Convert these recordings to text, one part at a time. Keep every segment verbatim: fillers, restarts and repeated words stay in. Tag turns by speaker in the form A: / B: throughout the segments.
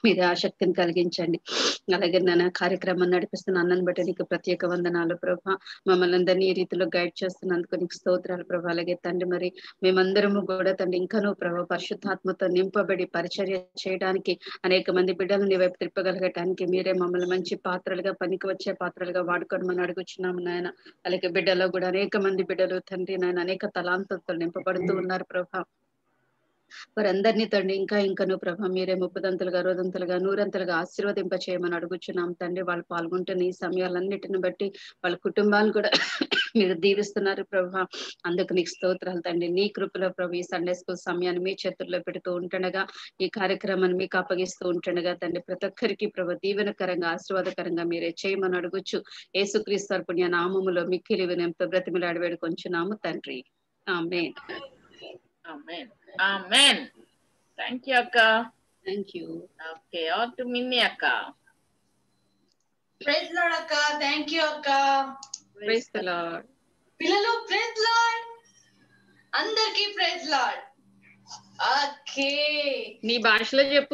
A: మీద ఆసక్తిని కలిగించండి. అలాగే నాన్న కార్యక్రమాన్ని నడిపిస్తున్న అన్నను బట్టి నీకు ప్రత్యేక వందనాలు ప్రభా. మమ్మల్ని అందరినీ ఈ రీతిలో గైడ్ చేస్తున్నందుకు నీకు స్తోత్రాలు ప్రభా. అలాగే తండ్రి మరి మేమందరము కూడా తండ్రి ఇంకనూ ప్రభా పరిశుద్ధాత్మతో నింపబడి పరిచర్య చేయడానికి అనేక మంది బిడ్డలు నీ వైపు తిప్పగలగటానికి మీరే మమ్మల్ని మంచి పాత్రలుగా పనికి వచ్చే పాత్రలుగా వాడుకోవడం అడుగుచున్నాము నాయన. అలాగే బిడ్డలో కూడా అనేక మంది బిడ్డలు తండ్రి నాయన అనేక తలాంతులతో నింపబడుతూ ఉన్నారు ప్రభా. వారందరినీ తండ్రి ఇంకా ఇంకను ప్రభా మీరే ముప్పదంతలుగా అరవదంతలుగా నూరంతలుగా ఆశీర్వదింప చేయమని అడుగుచున్నాం తండ్రి. వాళ్ళు పాల్గొంటున్న ఈ సమయాలన్నిటిని బట్టి వాళ్ళ కుటుంబాలు కూడా మీరు దీవిస్తున్నారు ప్రభా. అందుకు నీకు స్తోత్రాలు తండ్రి. నీ కృపలో ప్రభు ఈ సండే స్కూల్ సమయాన్ని మీ చేతుల్లో పెడుతూ ఉంటుండగా ఈ కార్యక్రమాన్ని మీకు అప్పగిస్తూ ఉంటుండగా తండ్రి ప్రతి ఒక్కరికి ప్రభు దీవెనకరంగా ఆశీర్వాదకరంగా మీరే చేయమని అడుగుచు యేసుక్రీస్తు పుణ్య నామములో మిక్కిలి వినయంతో బ్రతిమిలాడి వేడుకొంచున్నాము తండ్రి. ఆమేన్.
B: Amen. Amen. Thank you, Akka.
A: Thank you.
B: Okay, on to Minnie, Akka.
C: Praise Lord, Akka. Thank you, Akka.
A: Praise the Lord.
C: పిల్లలు praise Lord. అందరికీ praise Lord. Okay.
A: నీ భాషలో చెప్పు.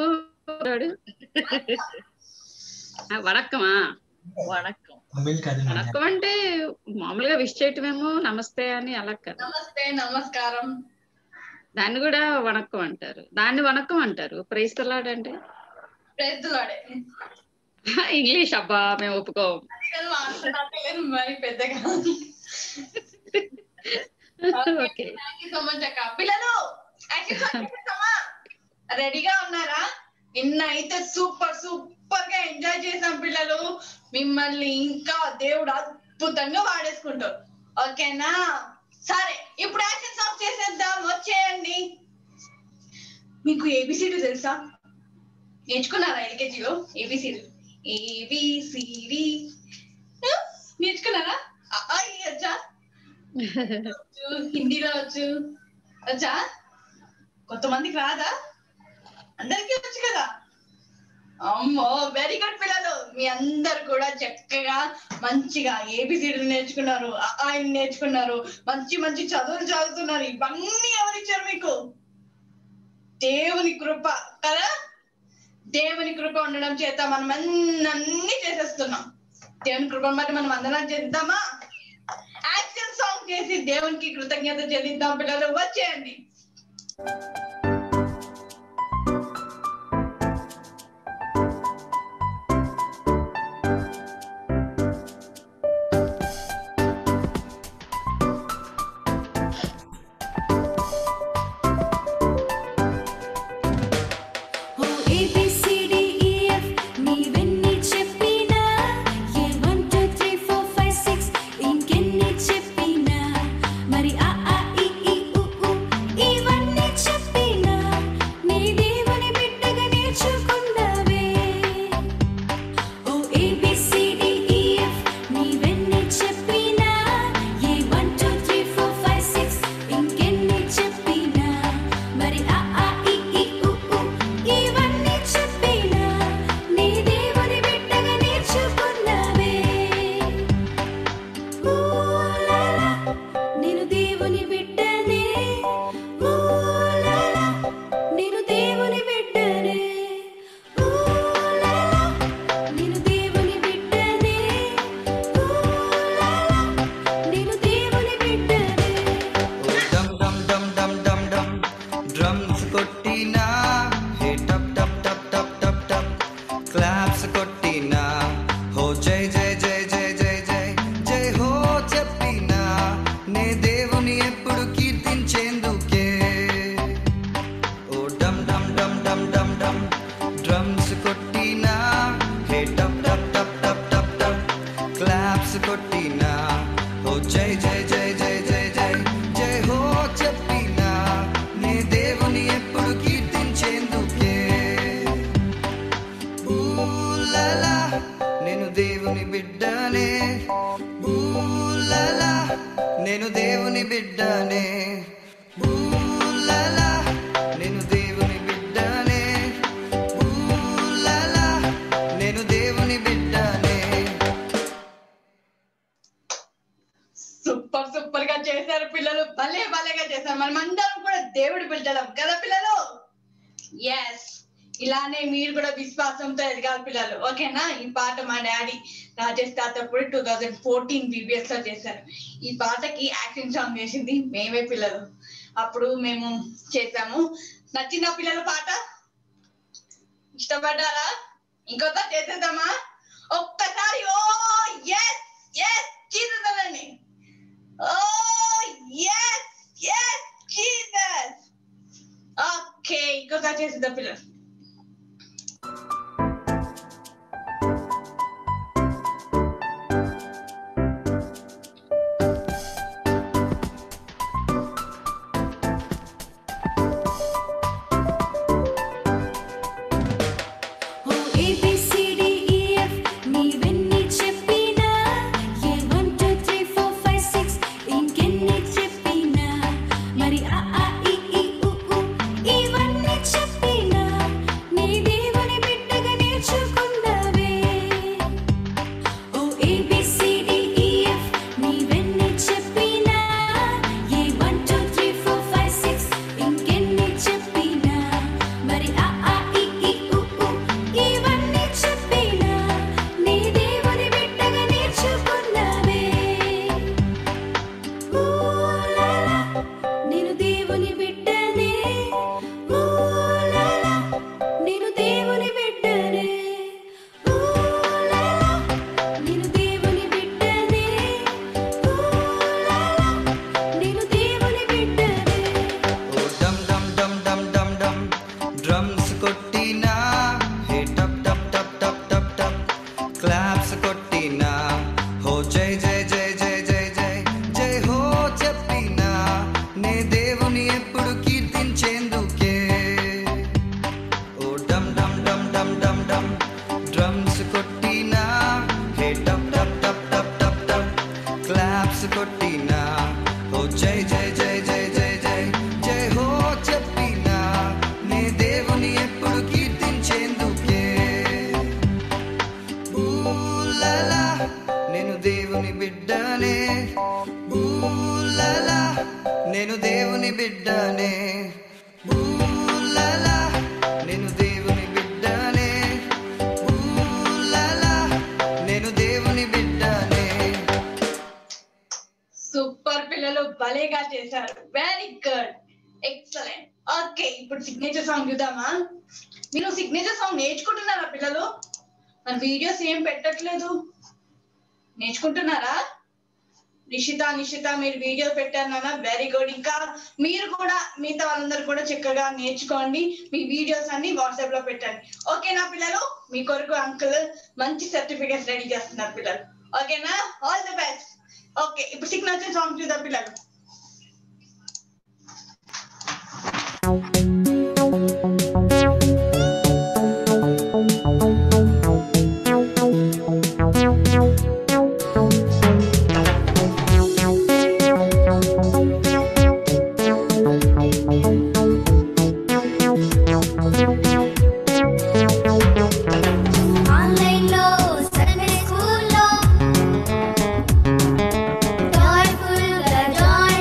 A: వణక్కమా?
B: వణక్కం.
A: వణక్కం అంటే మామూలుగా విష్ చేయటమేమో నమస్తే అని అలా కదా.
C: నమస్తే నమస్కారం.
A: దాన్ని కూడా వణక్కం అంటారు. దాన్ని వణక్కం అంటారు. ప్రైజ్ ది లార్డ్ అంటే
C: ప్రైజ్ ది లార్డ్.
A: ఇంగ్లీష్ అబ్బా మేము ఒప్పుకోం.
C: మరి పెద్దగా. Okay thank you so much అక్క. పిల్లలు రెడీగా ఉన్నారా? నిన్న అయితే సూపర్ సూపర్ గా ఎంజాయ్ చేసాం పిల్లలు. మిమ్మల్ని ఇంకా దేవుడు అద్భుతంగా వాడేసుకుంటారు. ఓకేనా? సరే ఇప్పుడు యాక్షన్ సాంగ్ చేసేద్దాం. వచ్చేయండి. మీకు ఏబిసిడి తెలుసా? నేర్చుకున్నారా ఎల్కేజీలో ఏబిసిడి? ఏబిసిడి నేర్చుకున్నారా? వచ్చా? హిందీలో వచ్చు వచ్చా? కొంతమందికి రాదా? అందరికీ వచ్చు కదా. అమ్మో వెరీ గుడ్ పిల్లలు. మీ అందరు కూడా చక్కగా మంచిగా ఏబిసిడి నేర్చుకున్నారు, ఆయన నేర్చుకున్నారు, మంచి మంచి చదువులు చదువుతున్నారు. ఇవన్నీ ఎవరిచ్చారు మీకు? దేవుని కృప కదా. దేవుని కృప ఉండడం చేత మనం అన్ని చేసేస్తున్నాం. దేవుని కృపను బట్టి మనం అందరం చేద్దామా? యాక్షన్ సాంగ్ చేసి దేవునికి కృతజ్ఞత చెల్లిద్దాం పిల్లలు. వచ్చేయండి. సూపర్ సూపర్ గా చేశారు పిల్లలు. భలే భలేగా చేశారు. మనం అందరం కూడా దేవుడి బిడ్డలం కదా పిల్లలు. ఎస్ ఇలానే మీరు కూడా విశ్వాసంతో ఎదగాలి పిల్లలు. ఓకేనా? ఈ పాట మా డాడీ రాజేష్ తాతప్పుడు టూ థౌజండ్ ఫోర్టీన్ బీబీఎస్ లో చేశారు. ఈ పాటకి యాక్షన్ సాంగ్ చేసింది మేమే పిల్లలు. అప్పుడు మేము చేసాము. నచ్చిన పిల్లల పాట ఇష్టపడ్డారా? ఇంకొక చేసేద్దామా? ఒక్కసారి ఓ ఎస్ ఎస్ చేసేద్దామండి. Oh yes yes Jesus. Okay, ఇంకొక చేసేద్దాం పిల్లలు. సూపర్ పిల్లలు, భలేగా చేశారు. Very good, excellent. ఓకే, ఇప్పుడు సిగ్నేచర్ సాంగ్ చూద్దామా? మీరు సిగ్నేచర్ సాంగ్ నేర్చుకుంటున్నారా పిల్లలు? మన వీడియోస్ ఏం పెట్టట్లేదు, నేర్చుకుంటున్నారా? నిషిత నిషిత మీరు వీడియో పెట్టారు నాన్న, వెరీ గుడ్. ఇంకా మీరు కూడా మిగతా వాళ్ళందరూ కూడా చక్కగా నేర్చుకోండి. మీ వీడియోస్ అన్ని వాట్సాప్ లో పెట్టండి. ఓకేనా పిల్లలు? మీ కొరకు అంకుల్ మంచి సర్టిఫికేట్స్ రెడీ చేస్తున్నారు పిల్లలు. ఓకేనా? All the best. ఓకే, ఇప్పుడు సిగ్నేచర్ సాంగ్ చూద్దాం పిల్లలు.
D: Joyful, joy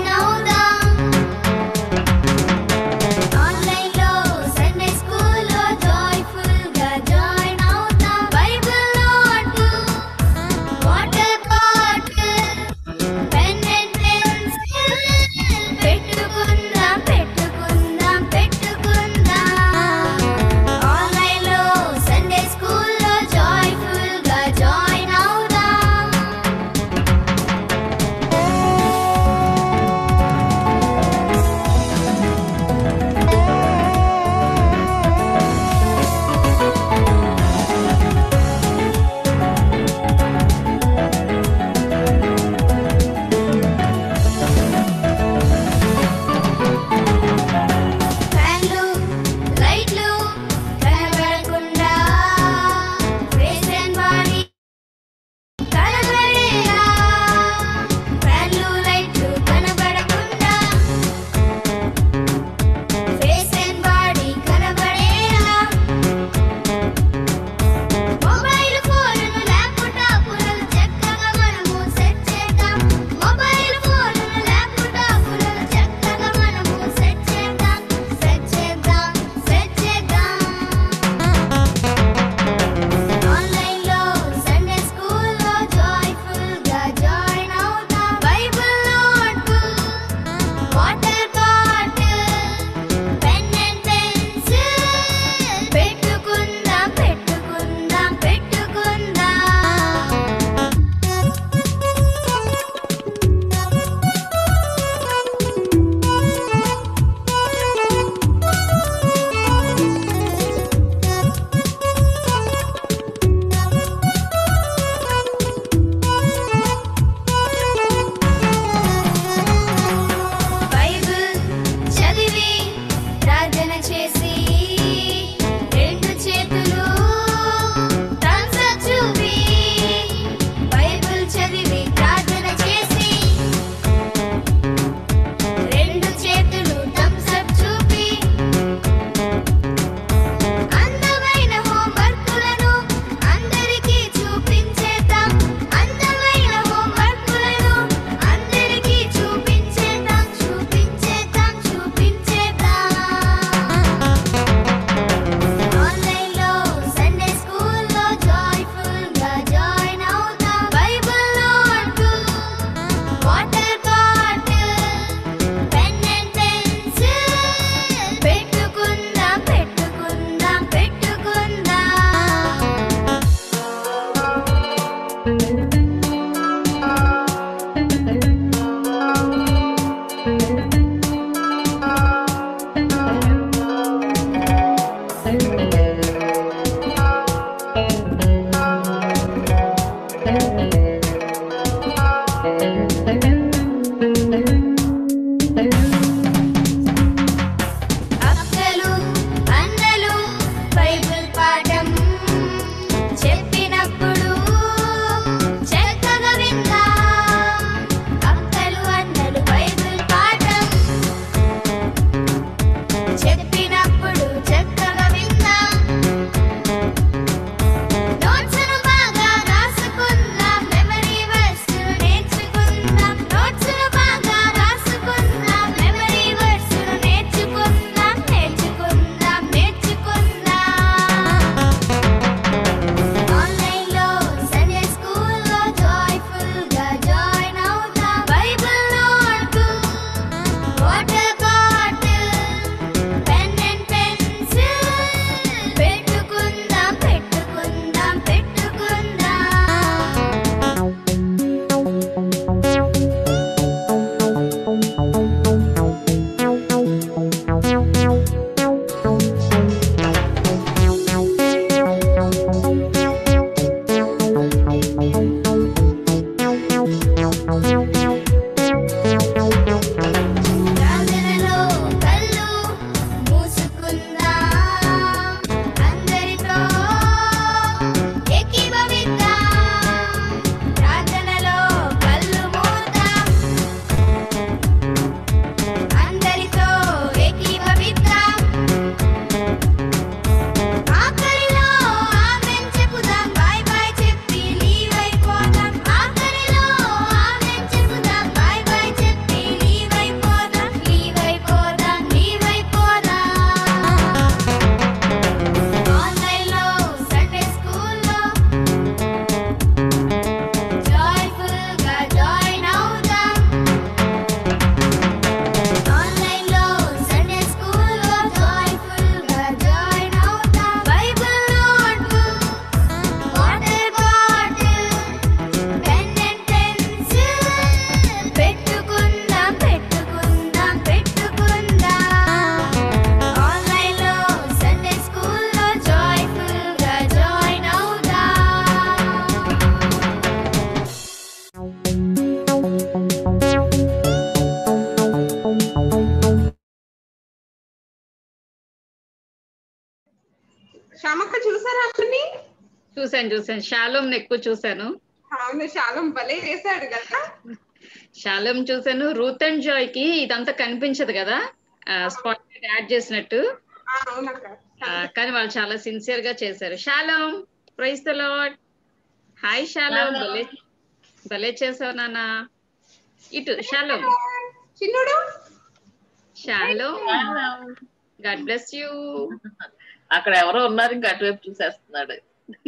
D: అక్క చూసారా అక్కని?
A: చూసాను చూసాను షాలోమ్ ఎక్కువ చూసాను.
D: అవును షాలోమ్ భలే చేశాడు కదా.
A: షాలోమ్ చూసాను. రూత్ అండ్ జాయ్ కి ఇదంతా కనిపించదు కదా స్పాట్ యాడ్ చేసినట్టు.
D: అవునక్క.
A: కానీ వాళ్ళు చాలా సిన్సియర్ గా చేశారు. Shalom praise the Lord. Hi shalom భలే భలే చేసావు నాన్న. ఇటు షాలోమ్
D: చిన్నుడు
A: షాలోమ్ గాడ్ బ్లెస్ యూ.
B: అక్కడ ఎవరో ఉన్నారు ఇంకా అటువైపు చూసేస్తున్నాడు.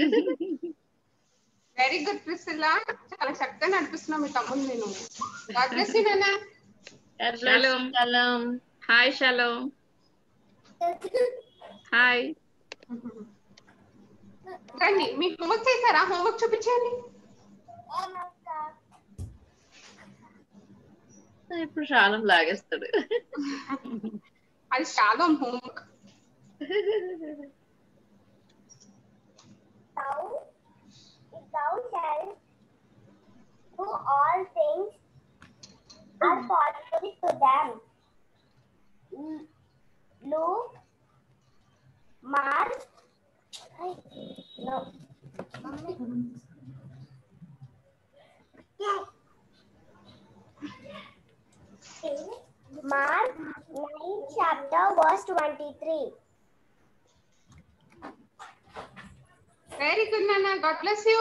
D: వెరీ గుడ్ ప్రిసిల్లా, చాలా చక్కగా నడిపిస్తున్నావు మీ తమ్ముడు. నేను గాడ్ బ్లెస్ యూ నాన్న.
A: Shalom hi shalom hi.
D: రండి మీకు హోంవర్క్ చేశారా? హోంవర్క్ చూపించండి.
B: ఇప్పుడు షాలోమ్ లాగేస్తాడు.
D: అది shalom homework.
E: Thou, if thou shalt do all things are possible to them. Luke, Mark, no. Mark nine chapter verse twenty-three.
D: Very good నాన్న, God bless you.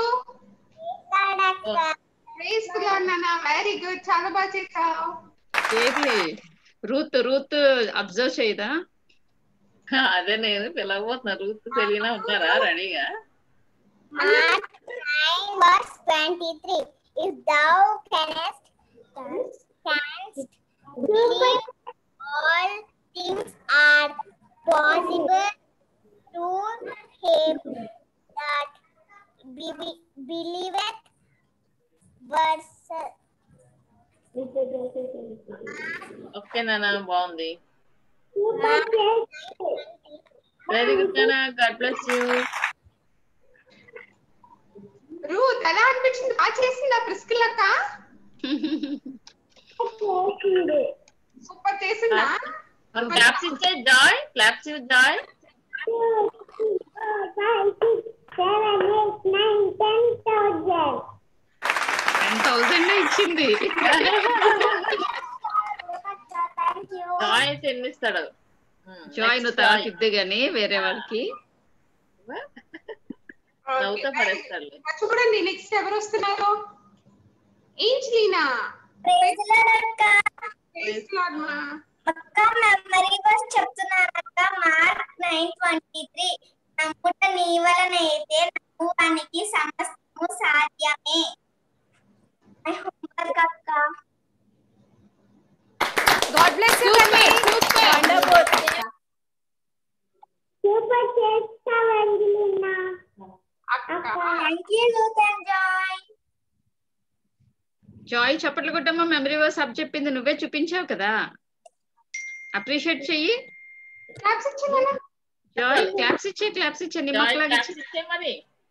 D: Praise the Lord నాన్న, very good, చాలా బాగా చేశావు.
A: ఏది Ruth Ruth observe చేయదా?
B: అదే నేను పిలవబోతున్నా. Ruth Selena ఉన్నారా రెడీగా?
E: Mark nine verse twenty-three. If thou canst canst believe, all things are possible to him that be- believeth. Verse.
B: Okay నాన్న, బాగుంది. వెరీ గుడ్ నాన్న, గాడ్ బ్లెస్ యూ.
D: రూత్ ఎలా అనిపించింది? బాగా చేసిందా ప్రిస్కిల్ అక్క? సూపర్ చేసిందా?
B: మరి క్లాప్స్ ఇచ్చే జాయ్, క్లాప్స్ ఇవ్వు జాయ్.
A: టెన్ థౌసండ్ ఇచ్చింది.
B: జాయ్ అయితే ఎన్ని ఇస్తాడు?
A: జాయ్ నువ్వు తర్వాత ఇద్దు గాని వేరే వాళ్ళకి
B: నవ్వుతో పడేస్తాడు.
D: చూడండి నెక్స్ట్ ఎవరు వస్తున్నారు? ఏంజలీనా.
E: Praise the Lord అక్క.
D: ప్రైజ్ ది లార్డ్ మా.
E: అక్క మెమరీ వర్స్ చెప్తున్నాను అక్క. Mark nine twenty three. నమ్ముట నీ వలనైతే నమ్మువానికి సమస్తము సాధ్యమే. ఐ హోంవర్క్ అక్క.
F: God bless you, Kami. Wonderful.
E: Super చేస్తావు అంజలినా.
D: అక్క
E: Thank you, Ruth and Joy.
A: Joy చప్పట్లు కొట్టమ్మా. మెమరీ వర్స్ అప్ చెప్పింది నువ్వే చూపించావు కదా, అప్రిషియేట్ చెయ్యి.
D: క్లాప్స్ ఇచ్చేనా?
A: జాయ్ క్లాప్స్ ఇచ్చే క్లాప్స్ ఇచ్చే నీ
B: జాయ్
A: మక్కలాగా
B: క్లాప్స్ ఇచ్చే మరి.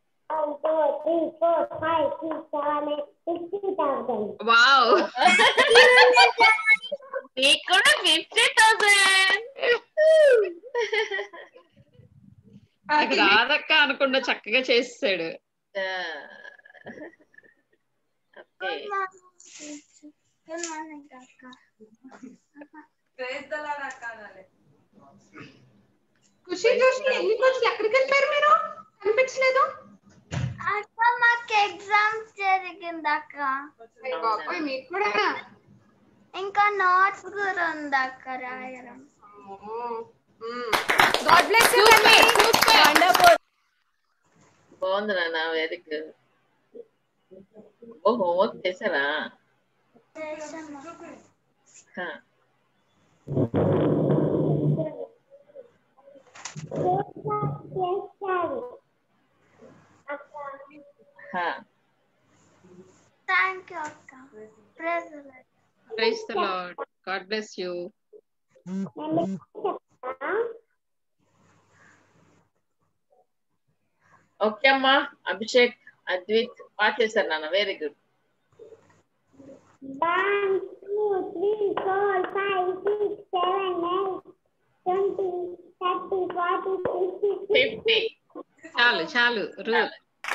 A: వావ్
B: నీకు కూడా ఫిఫ్టీ థౌసండ్.
A: నాకు రాదక్క అనకుండా చక్కగా చేసాడు.
D: ఖుషి జోషి ఎన్ని రోజులు ఎక్కడికి వెళ్ళారు మీరు? కనిపించలేదు.
E: అక్క మాకు ఎగ్జామ్స్ జరిగింది అక్క.
D: బాబోయ్ మీకు కూడా.
E: ఇంకా నోట్స్ కూడా ఉంది అక్క రాయడం.
F: God bless you, Kami. Wonderful.
B: బాగుంది నాన్న, వెరీ గుడ్. ఓ హోంవర్క్ చేశారా?
E: థ్యాంక్ యూ అక్క. Praise the Lord.
A: Praise the Lord. God bless you.
B: Okay అమ్మా. అభిషేక్, అద్విత్ బాగా చేశారు నాన్న, very good.
E: One, two, three, four, five, six, seven, eight, twenty, thirty, forty, fifty,
B: fifty.
A: చాలు చాలు రూత్.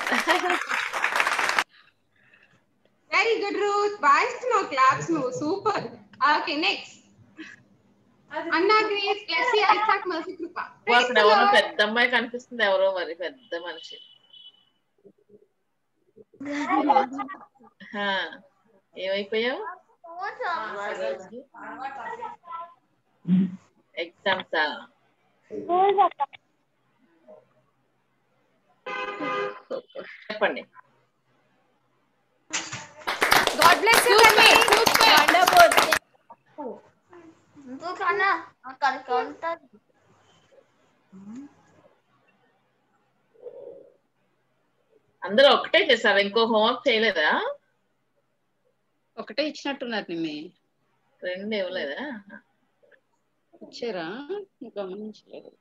D: Very good Ruth. బాగా ఇస్తున్నావు claps నువ్వు. Super. Okay next Anna Grace Blessy Isaac Mercy Krupa.
B: అక్కడ ఎవరో పెద్ద అమ్మాయి కనిపిస్తుంది, ఎవరో మరి పెద్ద మనిషి. ఏమైపోయావు? ఎగ్జామ్సా? చెప్పండి.
F: God bless you, Tanvi. Wonderful.
B: అందరూ ఒకటే చేసారు, ఇంకో హోంవర్క్ చేయలేదా?
A: ఒకటే ఇచ్చినట్టున్నారు నిమ్మే.
B: రెండు ఇవ్వలేదా?
A: ఇచ్చారా? గమనించలేదు.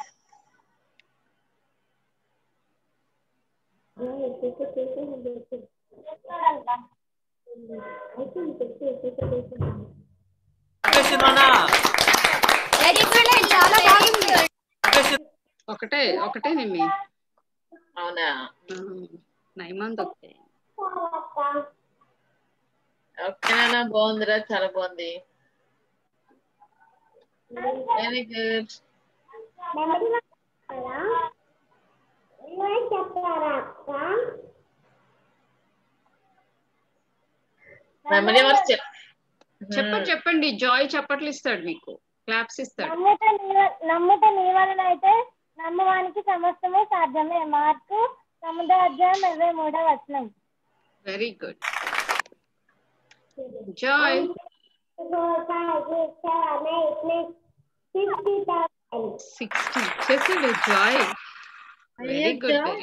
F: చాలా బాగుంది.
A: ఒకటే ఒకటే నిమ్మి.
B: అవునా?
A: నైమాంత్ ఒకటే.
B: ఓకేనా? బాగుందిరా, చాలా బాగుంది. Very good. మెమరీ వర్స్ చెప్
A: చెప్పండి చెప్పండి. జాయ్ చప్పట్లు ఇస్తాడు, మీకు క్లాప్స్ ఇస్తాడు.
G: నమ్ముట నీ వలన అయితే నమ్మవానికి సమస్తము సాధ్యమే. మార్కు తొమ్మిదో అధ్యాయం ఇరవై మూడో వచనం.
A: Very good Joy. సిక్స్టీ ఇచ్చేసాడు Joy. Very good. Very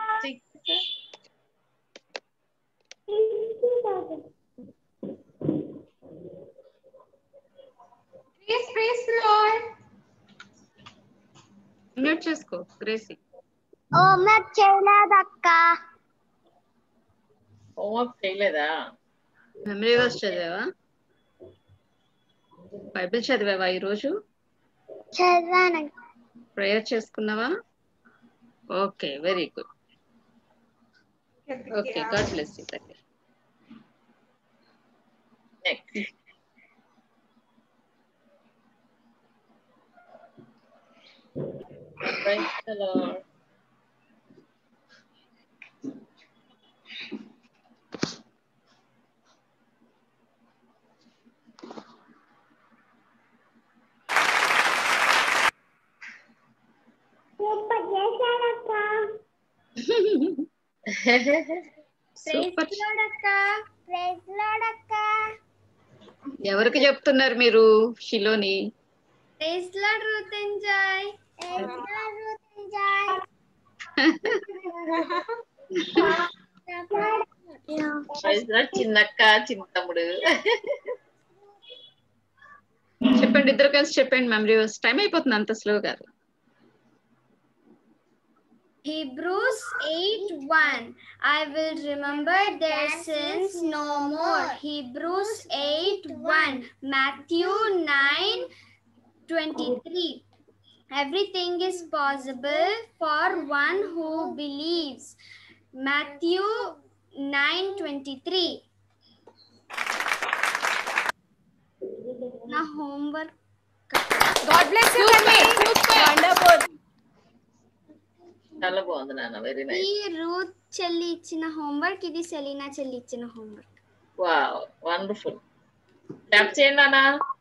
D: Praise, praise the Lord.
A: Mute చేసుకో గ్రేసీ.
G: హోంవర్క్ చేయలేదక్క.
B: హోంవర్క్ చేయలేదా?
A: మెమరీ వర్స్ చదివావా? బైబిల్ చదివావా ఈరోజు?
G: చదివాను.
A: ప్రేయర్ చేసుకున్నావా? Okay very good. Okay God bless you.
B: Next Praise the Lord.
G: Super చేశాడక్క.
A: సూపర్.
G: ప్రైజ్ లార్డ్ అక్క. ప్రైజ్ లార్డ్ అక్క.
A: ఎవరికి చెప్తున్నారు మీరు? Shiloni.
G: Praise Lord Ruth and Joy. Praise Lord Ruth and Joy.
B: Praise Lord చిన్నక్క, చిన్న తమ్ముడు.
A: చెప్పండి, ఇద్దరు కలిసి చెప్పండి. Memory verse. టైం అయిపోతుంది అంత స్లో కాదు.
E: Hebrews eight one. I will remember their sins no more. Hebrews eight one. Matthew nine twenty-three. Everything is possible for one who believes. Matthew nine twenty-three. Na homework.
F: God bless you, Tanvi. Wonderful.
B: చాలా బాగుంది నాన్న. Very nice.
E: ఈ Ruth చెల్లి ఇచ్చిన homework, ఇది Selena చెల్లి ఇచ్చిన homework.
B: Wow wonderful. Clap చేయండి నాన్న.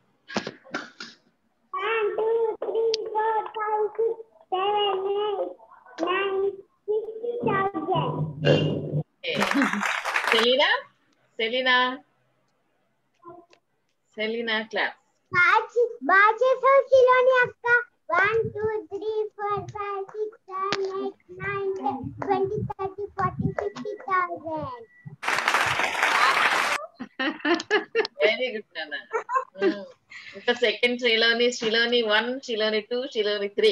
G: one two three four five six seven eight nine sixty thousand.
B: Selina Selina Selina clap.
G: బాజీ బాజీ సోసిలోని అక్క. one two three four five six seven eight nine ten twenty thirty forty fifty thousand.
B: Very good నాన్న. ఇంకా second శ్రీలోని శ్రీలోని one శ్రీలోని two శ్రీలోని త్రీ.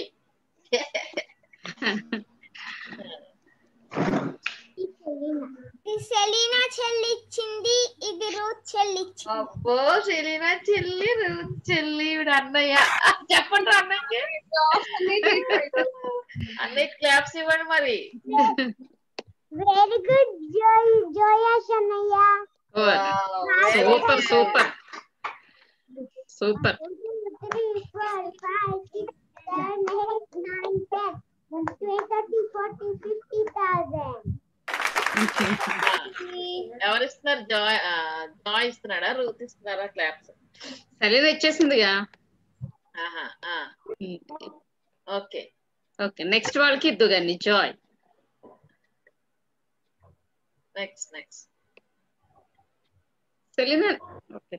G: ఇది సెలీనా చెల్లిచ్చింది, ఇది రూత్ చెల్లిచ్చింది.
B: అబ్బో సెలీనా చెల్లి, రూత్ చెల్లి, ఇవిడ అన్నయ్య. చెప్పండి అన్నయ్య. అన్నిటి క్లాప్స్ ఇవ్వండి మరి.
G: వెరీ గుడ్ జోయ్ జోయస్ అన్నయ్య.
A: Super super super.
G: three four five six seven eight nine ten twenty thirty forty fifty thousand.
B: ఎవరు ఇస్తున్నారు? జాయ్ జాయ్ ఇస్తున్నాడా, రూత్ ఇస్తున్నారా క్లాప్స్?
A: సెలవు ఇచ్చేసిందిగా.
B: ఓకే
A: ఓకే నెక్స్ట్ వాళ్ళకి ఇద్దు కానీ Joy.
B: Next next
A: Selina. Okay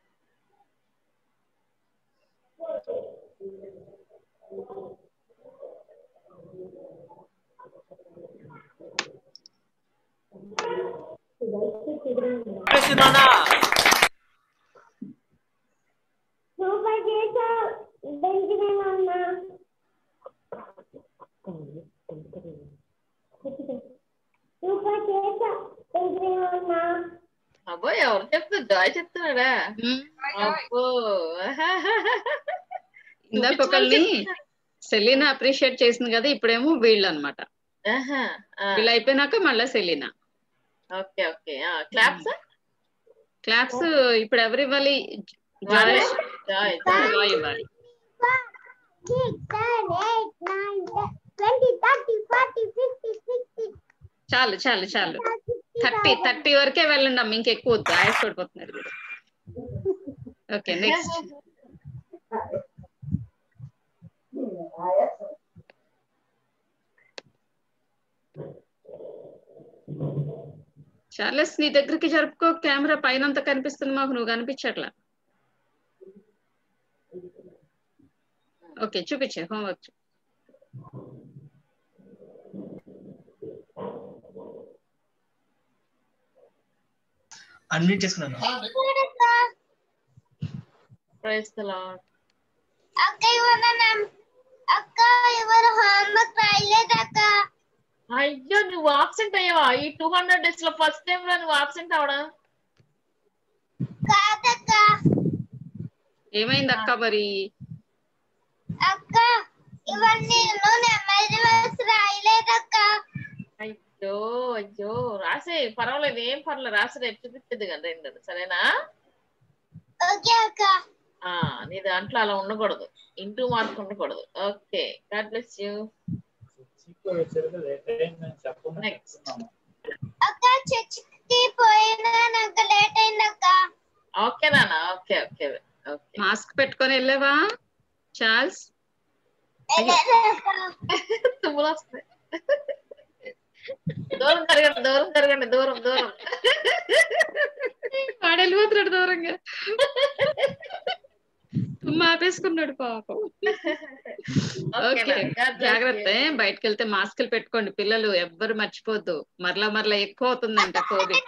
G: super చేసా బెంజిమిన్ అన్న. సూపర్ చేసా బెంజిమిన్ అన్న.
B: అబ్బో ఎవరు చెప్తారు? జాయ్ చెప్తున్నాడా? అబ్బో
A: ఇందాక ఒకళ్ళని సెలీనా అప్రిషియేట్ చేసింది కదా, ఇప్పుడేమో వీళ్ళు అనమాట. వీళ్ళు అయిపోయినాక మళ్ళా Selina.
B: Okay okay claps
A: claps ఇప్పుడు ఎవరు ఇవ్వాలి?
B: జాయ్
A: జాయ్ ఇవ్వాలి. చాలు చాలు చాలు థర్టీ థర్టీ వరకే వెళ్ళండి అమ్మ, ఇంకెక్కువ వద్దు, ఆయస్ పడిపోతున్నారు. Okay next. చార్లెస్ నీ దగ్గరికి జరుపుకో, కెమెరా పైనంతా కనిపిస్తుంది మాకు, నువ్వు కనిపించట్లా. ఓకే చూపించే హోంవర్క్.
H: అన్మ్యూట్ చేసుకున్నాను.
B: Praise the Lord.
E: అక్క ఇవ్వనా అక్క ఎవరు హోంవర్క్ రాయలేదక్క.
B: అయ్యో నువ్వు ఆబ్సెంట్ అయ్యావా? ఈ టూ హండ్రెడ్ డేస్ లో ఫస్ట్ టైం రా నువ్వు ఆబ్సెంట్ అవడా?
E: కాదక్క.
A: ఏమైంది అక్క మరి?
E: అక్క ఇవన్నీ నెమ్మది వర్స్ రాయలేదక్క.
B: అయ్యో అయ్యో రాసే, పర్వాలేదు ఏం పర్లేదు, రాసి రేపు చూపించదు కదా రెండు, సరేనా?
E: ఓకే అక్క.
B: ఆ నీ దాంట్లో అలా ఉండకూడదు, ఇంటూ మార్క్ ఉండకూడదు. Okay God bless you. Next
E: అక్క చర్చికి పోయినా నాకు లేట్ అయిందక్క.
B: ఓకే నాన్న. Okay okay okay.
A: మాస్క్ పెట్టుకొని వెళ్ళావా చార్ల్స్?
B: తుమ్ములు వస్తాయి. దూరం జరగండి దూరం జరగండి దూరం దూరం.
A: వాడు వెళ్ళిపోతున్నాడు దూరంగా, తుమ్మ ఆపేసుకున్నాడు పాపం. ఓకే జాగ్రత్త, బయటకు వెళ్తే మాస్కులు పెట్టుకోండి పిల్లలు, ఎవ్వరు మర్చిపోద్దు. మరలా మరలా ఎక్కువ అవుతుందంట కోవిడ్.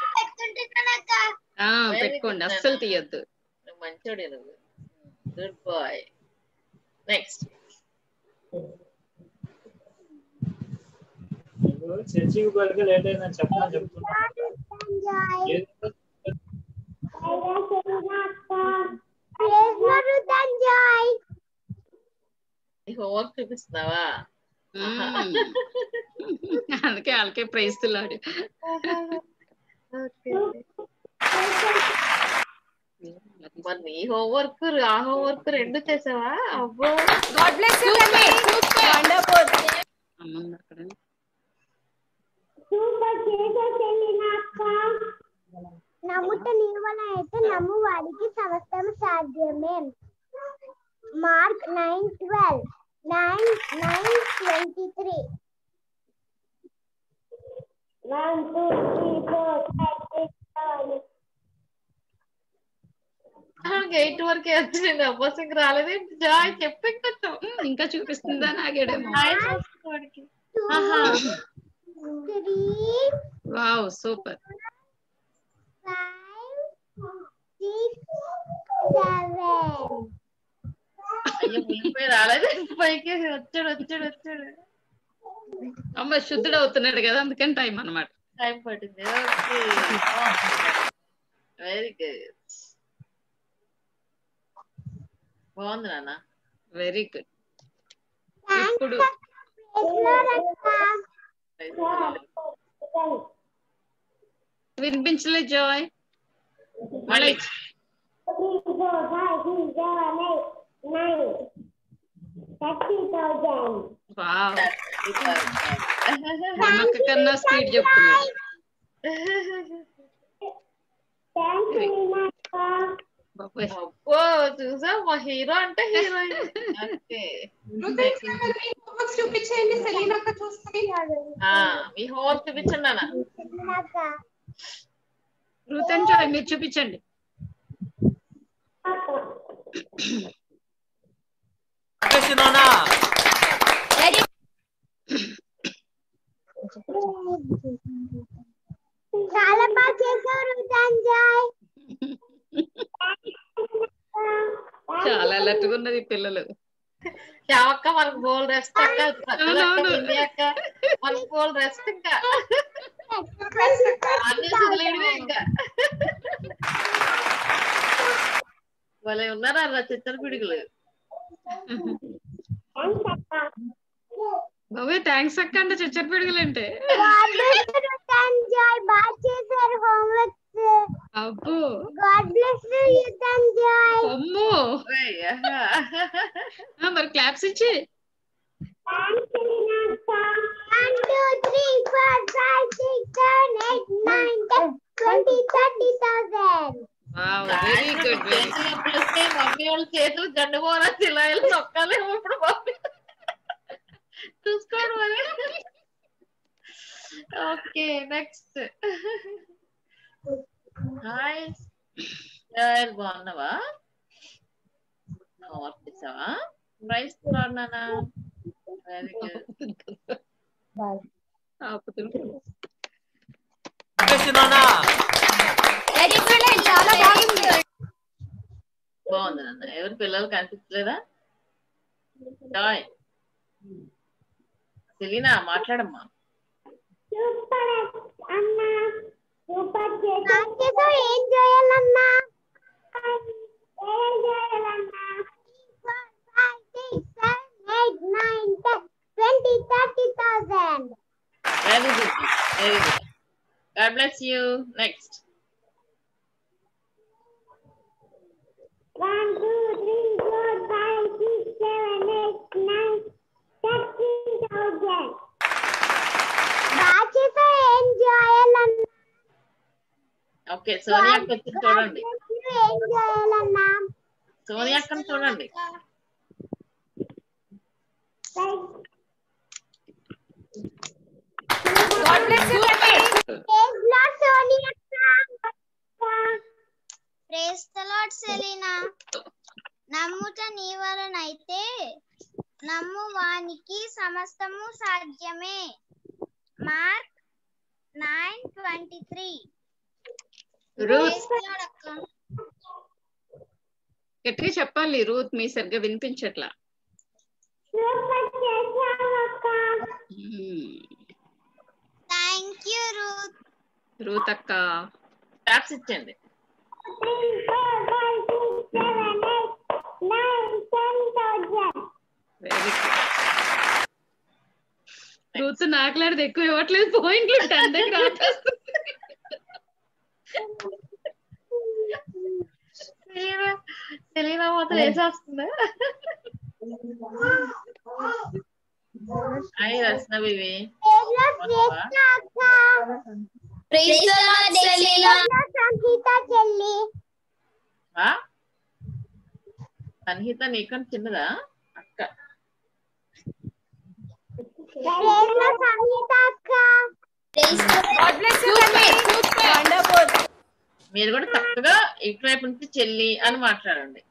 A: ఆ పెట్టుకోండి, అస్సలు తీయొద్దు.
B: మంచోడే నువ్వు, గుడ్ బాయ్. నెక్స్ట్
H: చర్చికి పోయి లేట్ అయిందని చెప్పడం చెప్తున్నా.
B: హోంవర్క్ చూపిస్తున్నావా?
A: అందుకే వాళ్ళకే ప్రైస్తున్నాడు.
B: మరి నీ హోంవర్క్ ఆ హోంవర్క్ రెండు చేసావా? అబ్బో
F: గాడ్ బ్లెస్ యు తల్లి, వండర్ఫుల్.
A: అమ్మ అక్కడ
G: సూపర్ చేసా సెలీనా అక్క. నమ్ముట నీవన అయితే నమ్ము వాడికి సమస్తం సాధ్యమే. Mark nine twelve nine nine twenty three. One two three four five six seven.
B: Eight వరకే వచ్చింది, అబ్బాసింగ్ రాలేదేంటి? జాయ్ చెప్పి కొంచెం
A: ఇంకా చూపిస్తుందా నాగేడేమో. Wow super.
B: అయ్యో మునిపోయి రాలేదు, పైకి వచ్చాడు వచ్చాడు వచ్చాడు.
A: అమ్మ శుద్ధుడు అవుతున్నాడు కదా, అందుకని టైం అన్నమాట.
B: టైం పట్టింది. ఓకే వెరీ గుడ్, బాగుంది నాన్న.
A: Very good. ఇప్పుడు వినిపించలే జాయ్ మళ్ళీ వావ్ మనొక్క కన్నా స్పీడ్ చెప్తున్నారు. బాబాయ్
B: అబ్బో చూసా మా హీరో అంటే హీరోయిన్. ఓకే
D: చూపించండి సెలీనా అక్క చూస్తుంది.
B: మీ హోంవర్క్ చూపించండి అన్న.
A: రూత్ అండ్ జాయ్ మీరు చూపించండి.
G: చాలా బాగా చేశారు రూత్ అండ్ జాయ్.
A: చాలా అలర్ట్గా ఉన్నది పిల్లలు.
B: అక్క మనకు బోల్ రెస్ట్ అక్క. అక్క మనకు బోల్ రెస్ట్ ఇంకా అన్ని వదిలేయడమే ఇంకా. వాళ్ళే ఉన్నారా అలా చిత్తర పిడుగులు.
A: బాబాయ్ థ్యాంక్స్ అక్క అంటే చిచ్చర పిడుగులు అంటే.
G: రూత్ అండ్ జాయ్ బాగా చేశారు హోంవర్క్.
A: అబ్బో
G: God bless you Ruth and Joy.
A: అమ్మో మరి క్లాప్స్ ఇచ్చి.
G: one two three four five six seven eight nine ten twenty thirty thousand.
A: Wow very good.
B: Mummy వాళ్ళ చేతులు గండుపోరా చిలాయిలు నొక్కాలేమో ఇప్పుడు మమ్మీ చూసుకోండి మరి. Okay next. హాయ్ సార్ బాగున్నావా? హోంవర్క్ చేసావా? ప్రైజ్ బాగున్నానా? Very good.
F: చాలా బాగుంది.
B: బాగుంది నాన్న. ఎవరి పిల్లలు కనిపించలేదా? జాయ్ సెలీనా మాట్లాడమ్మా.
G: ఏం చేయాలన్నా? twenty thirty thousand.
B: Very good. Very good. God bless you. Next.
G: One, two, three, four, five, six, seven, eight, nine, thirteen thousand. బాగా ఏం చేయాలన్నా?
B: ఓకే సోనియా వచ్చి చూడండి.
G: ఏం చేయాలన్నా?
B: సోనియా అక్కని చూడండి.
F: God bless you,
E: praise the Lord Selina. నమ్ముట నీ వలనైతే నమ్ము వానికి సమస్తము సాధ్యమే. Mark nine twenty three.
A: Ruth గట్టిగా చెప్పాలి. రూత్ మీ సరిగ్గా వినిపించట్లా.
E: Thank you Ruth.
A: రూత్ అక్క
B: ట్యాప్స్ ఇచ్చండి.
A: Very good. రూత్ నాకులాడితే ఎక్కువ ఇవ్వట్లేదు పాయింట్లు. టెన్ దగ్గర ఆపేస్తుంది.
B: సెలీనా మాత్రం వేసేస్తుందా? Hi Rachana baby. సన్హిత నీకన్నా చిన్నదా అక్క? మీరు కూడా చక్కగా ఇటువైపు నుంచి చెల్లి అని మాట్లాడండి.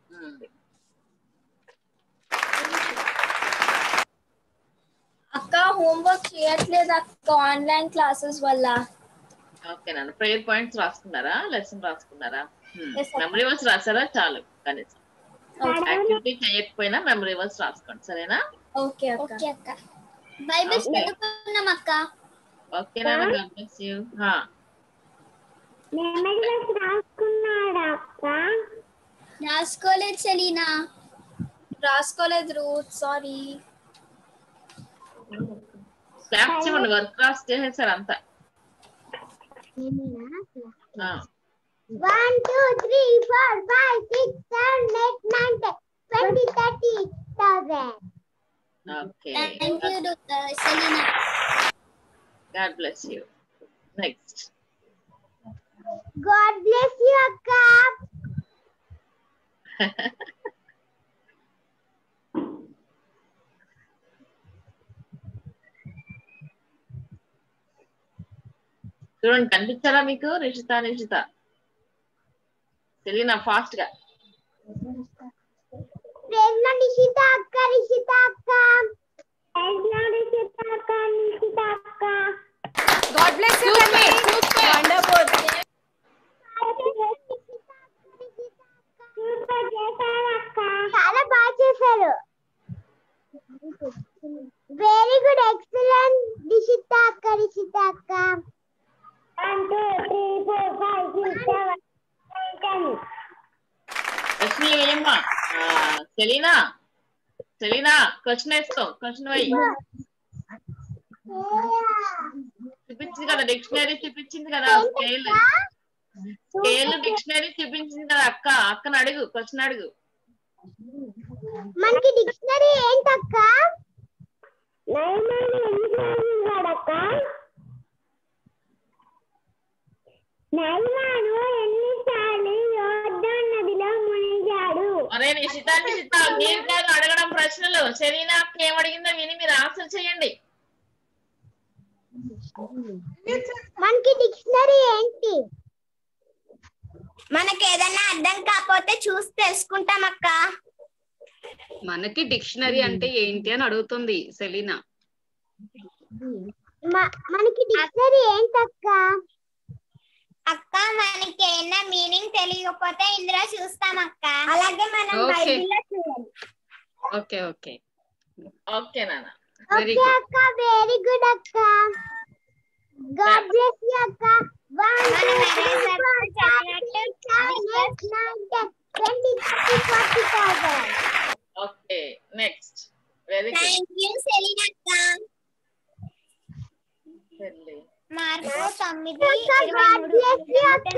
I: అక్క హోంవర్క్ చేయట్లేదు అక్క ఆన్లైన్ క్లాసెస్ వల్ల.
B: ఓకే నాన్న. ప్రేయర్ పాయింట్స్ రాసుకున్నారా? లెసన్ రాసుకున్నారా? మెమరీ వర్స్ రాసారా? చాలు కనీసం. యాక్టివిటీ చేయకపోయినా మెమరీ వర్స్ రాసుకోండి సరేనా?
I: ఓకే అక్క. బైబిల్ చదువుకున్నాం అక్క.
B: ఓకే నాన్న. God bless you. హా
G: మెమరీ వర్స్ రాసుకున్నాడా అక్క?
I: రాసుకోలేదు సెలీనా. రాసుకోలేదు రూత్ సారీ.
B: క్లాప్స్ ఇవ్వండి, వర్క్ క్రాస్ చేసేసారు అంతా.
G: One, two, three, four, five, six, seven, eight, nine, ten, twenty, thirty thousand.
B: Okay.
I: Thank you, Doctor Selena.
B: God bless you. Next.
G: God bless you, Akka.
B: చూడండి, కనిపించారా మీకు? నిషిత నిషిత Selena fast గా.
G: ప్రేమ నిషిత అక్క, నిషిత అక్క. ప్రేమ నిషిత అక్క, నిషిత అక్క.
F: God bless you, Tanvi. Wonderful.
G: చాలా బాగా చేశారు. వెరీ గుడ్, ఎక్సలెంట్ నిషిత అక్క, నిషిత అక్క. One, two, three, four, five, six, seven, eight, ten.
B: లక్ష్మి వేయమ్మా. సెలీనా సెలీనా క్వశ్చన్ వేసుకో. క్వశ్చన్ వేయి. చూపించింది కదా డిక్షనరీ, చూపించింది కదా స్కేల్. స్కేల్ డిక్షనరీ చూపించింది కదా అక్క. అక్కను అడుగు, క్వశ్చన్ అడుగు.
G: మనకి డిక్షనరీ ఏంటక్క? నయమాను ఎన్నిసార్లు వాడక్క? నయమాను ఎన్నిసార్లు యోర్దాన్ నదిలో మునిగాడు?
B: అరే నిషిత నిషిత మీరు కాదు అడగడం ప్రశ్నలు. సెలీనా అక్క ఏమడిగిందో విని మీరు ఆన్సర్ చేయండి.
G: మనకి డిక్షనరీ ఏంటి?
E: మనకి ఏదైనా అర్థం కాకపోతే చూసి తెలుసుకుంటాం అక్క.
A: మనకి డిక్షనరీ అంటే ఏంటి అని అడుగుతుంది సెలీనా.
G: మనకి డిక్షనరీ ఏంటక్క?
E: అక్క మనకి ఏమైనా మీనింగ్ తెలియకపోతే ఇందులో చూస్తాం అక్క. అలాగే మనం బైబిల్లో చూడాలి.
A: ఓకే ఓకే
B: ఓకే నాన్న.
A: వెరీ
G: ఓకే
A: గుడ్
G: అక్క, వెరీ గుడ్ అక్క. గాడ్ బ్లెస్ యు అక్క. one, two, three, four, five, six, seven, eight, nine, ten, twenty, thirty, forty thousand.
B: Okay next. Very good.
E: Thank you Selina అక్క.
B: వెళ్ళి
E: mark తొమ్మిది
G: God bless you అక్క.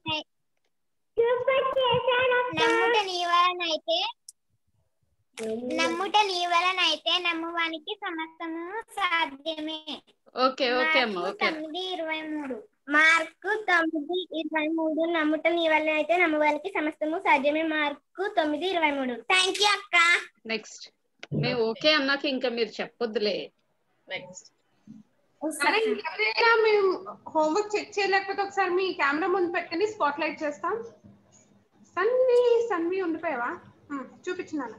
E: నమ్ముట నీ వలనైతే నమ్ముట నీ వలనైతే నమ్మువానికి సమస్తము సాధ్యమే.
A: ఓకే ఓకే అమ్మా. ఓకే
E: తొమ్మిది ఇరవై మూడు మార్కు తొమ్మిది ఇరవై మూడు నమ్ముట నీ వల్ల అయితే నమ్మవానికి సమస్తము సాధ్యమే. మార్కు తొమ్మిది ఇరవై మూడు. థ్యాంక్ యూ అక్క.
A: నెక్స్ట్. మేము ఓకే అన్నాక ఇంకా మీరు చెప్పొద్దులే.
B: నెక్స్ట్.
D: ఎవరైనా మేము హోంవర్క్ చెక్ చేయలేకపోతే ఒకసారి మీ కెమెరా ముందు పెట్టుకుని స్పాట్ లైట్ చేస్తాం. సన్వి సన్వి ఉండిపోయావా? చూపించినాను.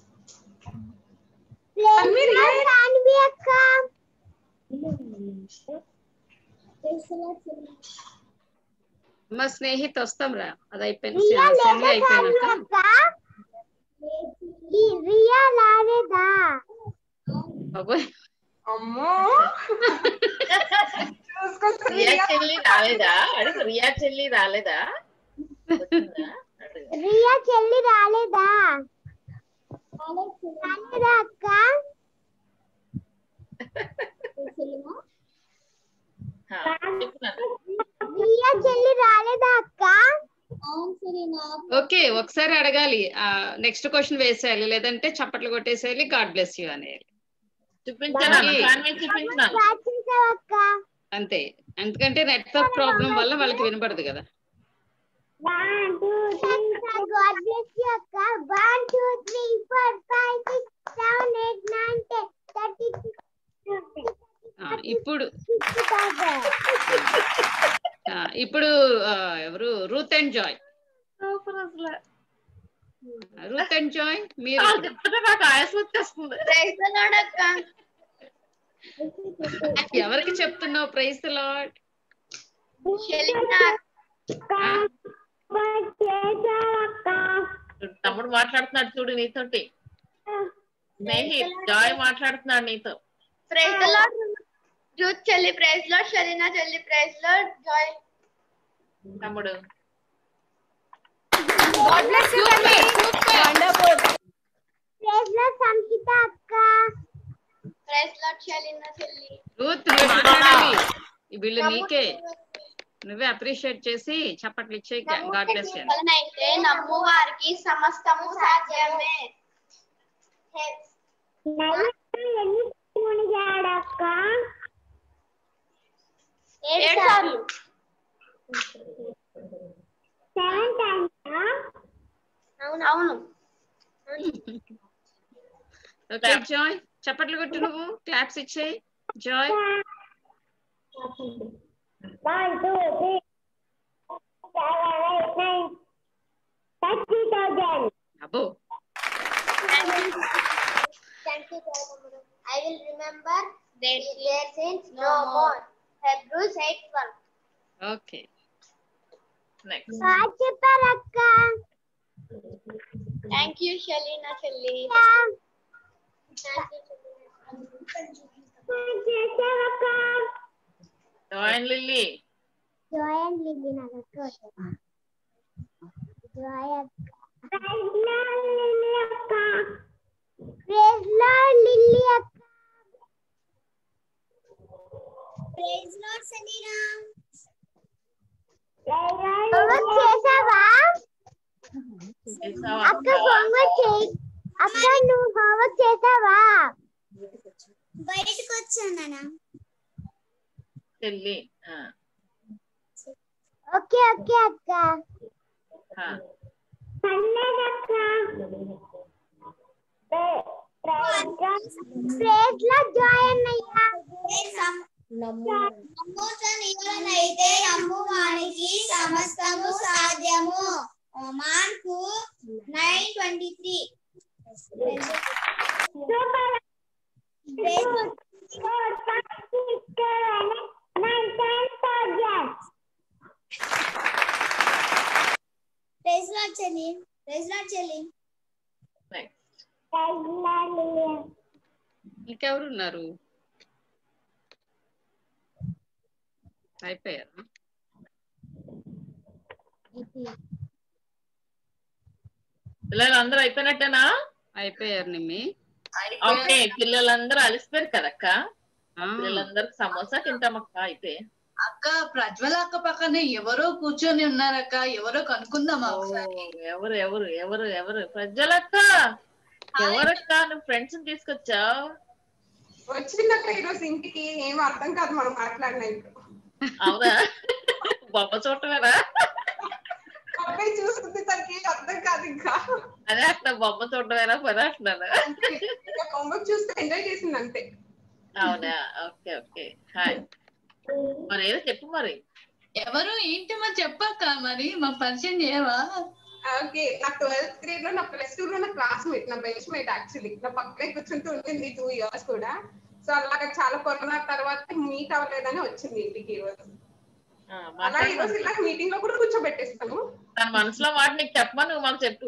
G: సన్వి అక్క.
A: మా స్నేహితు వస్తాం రా. అది అయిపోయింది. సెమీ అయిపోయినాక
G: రియా రాలేదా?
A: బాబోయ్
D: అమ్మో,
B: రియా చెల్లి రాలేదా? అడుగు. రియా చెల్లి రాలేదా?
G: రియా చెల్లి రాలేదా? రాలేదా అక్క? రియా చెల్లి రాలేదా అక్క?
A: ఓకే ఒకసారి అడగాలి. నెక్స్ట్ క్వశ్చన్ వేసేయాలి, లేదంటే చప్పట్లు కొట్టేసేయాలి, గాడ్ బ్లెస్ యూ అనేయాలి.
B: చూపించాను చూపించినాను
A: అంతే. ఎందుకంటే నెట్వర్క్ ప్రాబ్లం వల్ల వాళ్ళకి వినపడదు కదా.
G: God bless you అక్క. one, two, three, four, five, six, seven, eight, nine, ten, thirty,
A: ఇప్పుడు ఇప్పుడు ఎవరు? Ruth and Joy. Ruth and Joy మీరు
B: నాకు ఆయాసం వచ్చేస్తుంది.
A: ఎవరికి చెప్తున్నావు ప్రైజ్ ది లార్డ్?
B: తమ్ముడు మాట్లాడుతున్నాడు చూడు నీతోటి. స్నేహిత్ జాయ్ మాట్లాడుతున్నాడు నీతో.
E: ప్రైజ్ ది లార్డ్ రూత్ చెల్లి, ప్రైజ్ లార్డ్ షరీనా చెల్లి, ప్రైజ్ లార్డ్ జాయ్
B: తమ్ముడు.
F: God bless you, Tanvi. Wonderful.
G: Praise Lord Samhita అక్క.
I: ప్రైజ్ లార్డ్ షలీనా చెల్లి.
A: రూత్ నువ్వు మాట్లాడాలి, ఈ వీళ్ళు నీకే, నువ్వే అప్రిషియేట్ చేసి చప్పట్లు ఇచ్చే. God bless you.
I: అయితే నమ్ము వారికి సమస్తము సాధ్యమే. ఏడు సార్లు. అవును అవును.
A: ఓకే జాయ్, చప్పట్లు కొట్టు, నువ్వు క్లాప్స్ ఇచ్చే. Joy
G: One, two, three, seven, eight, nine, thirty thousand.
A: అబ్బో.
I: Thank you. Thank you, I will remember their their sins no more. Hebrews eight twelve.
A: Okay next.
G: చెప్పారక్క.
I: Thank you, Shalina Chelli. Thank you,
G: చేసావక్క.
B: Joy and Lily.
G: Joy and Lily నాకు Joy అక్క. Praise Lord Lily అక్క. Praise Lord Lily అక్క.
I: Praise Lord Selina.
G: Homework చేసావా అక్క? Homework చేయి అక్క. నువ్వు హోంవర్క్ చేసావా?
I: బయటకు వచ్చానా?
B: చెల్లి.
G: ఓకే ఓకే అక్క. పర్లేదక్క. ప్రైజ్ లార్డ్ జాయ్ అన్నయ్య.
I: నమ్ముతనైతే నమ్మువానికి సమస్తము సాధ్యము. Mark nine twenty three. Praise Lord చెల్లి. ప్రైజ్ లార్డ్ చెల్లి.
A: ఇంకెవరు ఉన్నారు? అయిపోయారు.
B: పిల్లలు అందరూ అయిపోయినట్టేనా?
A: అయిపోయారు నిమ్మి.
B: ఓకే, పిల్లలందరూ అలసిపోయారు కదక్క. పిల్లలందరూ సమోసా తింటామక్క. అయితే
C: అక్క ప్రజ్వల అక్క పక్కనే ఎవరో కూర్చొని ఉన్నారక్క, ఎవరో కనుక్కుందామా?
B: ఎవరు ఎవరు ఎవరు ఎవరు? ప్రజ్వలక్క ఎవరక్క? నువ్వు ఫ్రెండ్స్ తీసుకొచ్చావు?
D: వచ్చిందక్క ఈరోజు ఇంటికి. ఏం అర్థం కాదు మనం మాట్లాడినా.
B: అవునా? బొమ్మ చూడటమేనా?
D: అబ్బాయి చూస్తుంది తనకి అర్థం కాదు ఇంకా.
B: అదే అట్లా బొమ్మ చూడటమేనా పని అంటున్నాను.
D: హోంవర్క్ చూస్తే ఎంజాయ్ చేసింది అంతే.
B: అవునా? Okay okay. హాయ్. మరి ఏదో చెప్పు. మరి
C: ఎవరు ఏంటి మరి చెప్పాక, మరి మా పరిచయం చేయవా?
D: ఓకే, నా ట్వెల్త్ గ్రేడ్ లో నా ప్లస్ టూ లో నా క్లాస్మేట్, నా బెంచ్ మేట్. యాక్చువల్లీ నా పక్కనే కూర్చుంటూ ఉంటుంది టూ ఇయర్స్ కూడా. సో అలాగే చాలా కరోనా తర్వాత మీట్ అవ్వలేదని వచ్చింది ఇంటికి ఈ రోజు. అలా ఈ రోజు ఇలా మీటింగ్ లో కూడా కూర్చోబెట్టేస్తాము.
B: తన మనసులో మాట నీకు చెప్పమా, నువ్వు మాకు చెప్పు.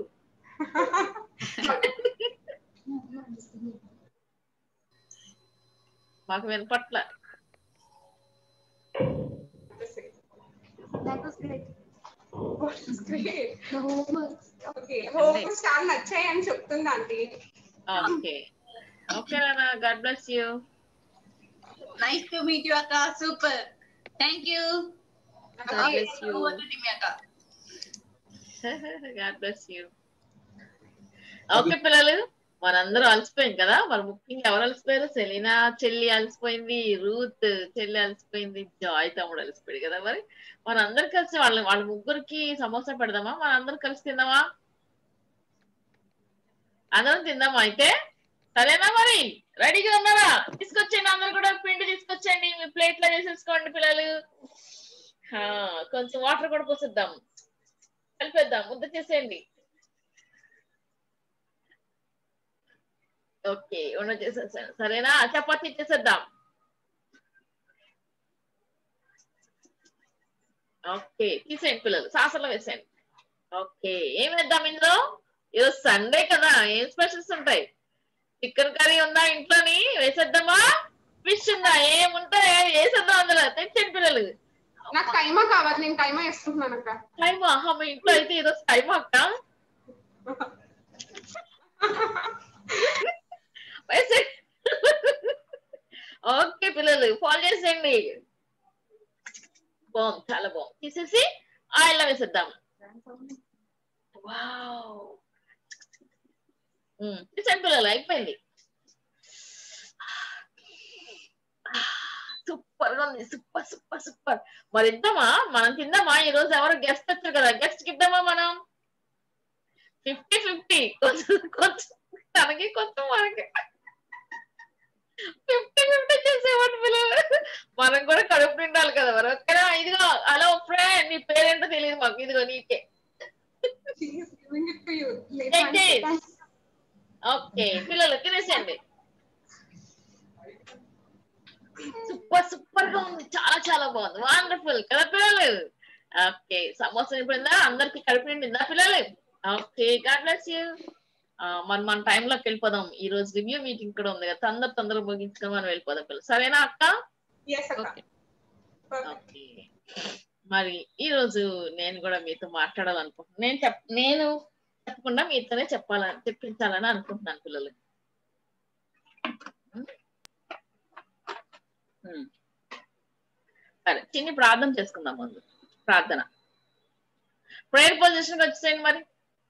B: మాకు వినపట్ల.
D: That was great. What was great? The homework. Okay, homework చాలా నచ్చాయి అని చెప్తుంది ఆంటీ.
B: ఓకే ఓకే నాన్న, God bless you.
C: Nice to meet you అక్క. Super, thank you.
A: God bless you.
B: God bless you. Okay పిల్లలు, మనందరూ అలసిపోయాం కదా. మరి ముఖ్యంగా ఎవరు అలసిపోయారు? సెలీనా చెల్లి అలసిపోయింది, రూత్ చెల్లి అలసిపోయింది, జాయ్ తమ్ముడు అలసిపోయాడు కదా. మరి మనందరు కలిసి వాళ్ళ వాళ్ళ ముగ్గురికి సమోసా పెడదామా? మనందరం కలిసి తిందామా? అందరం తిందామా అయితే? సరేనా? మరి రెడీగా ఉన్నారా? తీసుకొచ్చేయండి, అందరు కూడా పిండి తీసుకొచ్చేయండి. మీ ప్లేట్ లో వేసేసుకోండి పిల్లలు. కొంచెం వాటర్ కూడా పోసేద్దాం, కలిపేద్దాం, ముద్ద చేసేయండి. ఓకే, ఉన్న చేసేసాను. సరేనా? చపాతీ చేసేద్దాం. ఓకే, తీసేయండి పిల్లలు, సాసలో వేసేయండి. ఓకే, ఏం వేద్దాం ఇందులో? ఈరోజు సండే కదా, ఏం స్పెషల్స్ ఉంటాయి? చికెన్ కర్రీ ఉందా ఇంట్లోని? వేసేద్దామా? ఫిష్ ఉందా? ఏముంటాయి వేసేద్దాం అందులో. తెచ్చండి పిల్లలు.
D: నాకు కైమా కావాలి, నేను కైమా వేసుకుంటున్నాను అక్క.
B: కైమా? మా ఇంట్లో అయితే ఈరోజు కైమా అక్క. ఓకే పిల్లలు ఫాలో చేసేయండి. బాగుంది, చాలా బాగుంది. తీసేసి ఆయిల్ వేసేద్దాం. వావ్, తీసేయండి పిల్లలు, అయిపోయింది. సూపర్ గా ఉంది, సూపర్ సూపర్ సూపర్. మరి ఇద్దామా, మనం తిందామా? ఈ రోజు ఎవరు గెస్ట్ వచ్చారు కదా, గెస్ట్ కి ఇద్దామా మనం? ఫిఫ్టీ ఫిఫ్టీ, కొంచెం కొంచెం తనకి కొంచెం మనకి ఫిఫ్టీ ఫిఫ్టీ చేసేవాడి పిల్లలు. మనం కూడా కడుపు నిండాలి కదా మరి. ఓకేనా? ఇదిగో, హలో ఫ్రెండ్, నీ పేరేంటో తెలియదు మాకు, ఇదిగో నీకే. ఓకే పిల్లలు తినేసేయండి. సూపర్ సూపర్ గా ఉంది, చాలా చాలా బాగుంది, వండర్ఫుల్ కదా పిల్లలు. ఓకే, సమోసా అయిపోయిందా? అందరికి కడుపు నిండిందా పిల్లలు? Okay, God bless you. మనం మన టైంలోకి వెళ్ళిపోదాం. ఈ రోజు రివ్యూ మీటింగ్ కూడా ఉంది కదా, తొందర తొందరగా ముగించుకొని మనం వెళ్ళిపోదాం పిల్లలు. సరేనా అక్క? Okay okay. మరి ఈ రోజు నేను కూడా మీతో మాట్లాడాలనుకుంటున్నాను. నేను చెప్ నేను చెప్పకుండా మీతోనే చెప్పాలని చెప్పించాలని అనుకుంటున్నాను పిల్లలు. సరే, చిన్ని ప్రార్థన చేసుకుందాం. ముందు ప్రార్థన, ప్రేయర్ పొజిషన్ వచ్చేయండి. మరి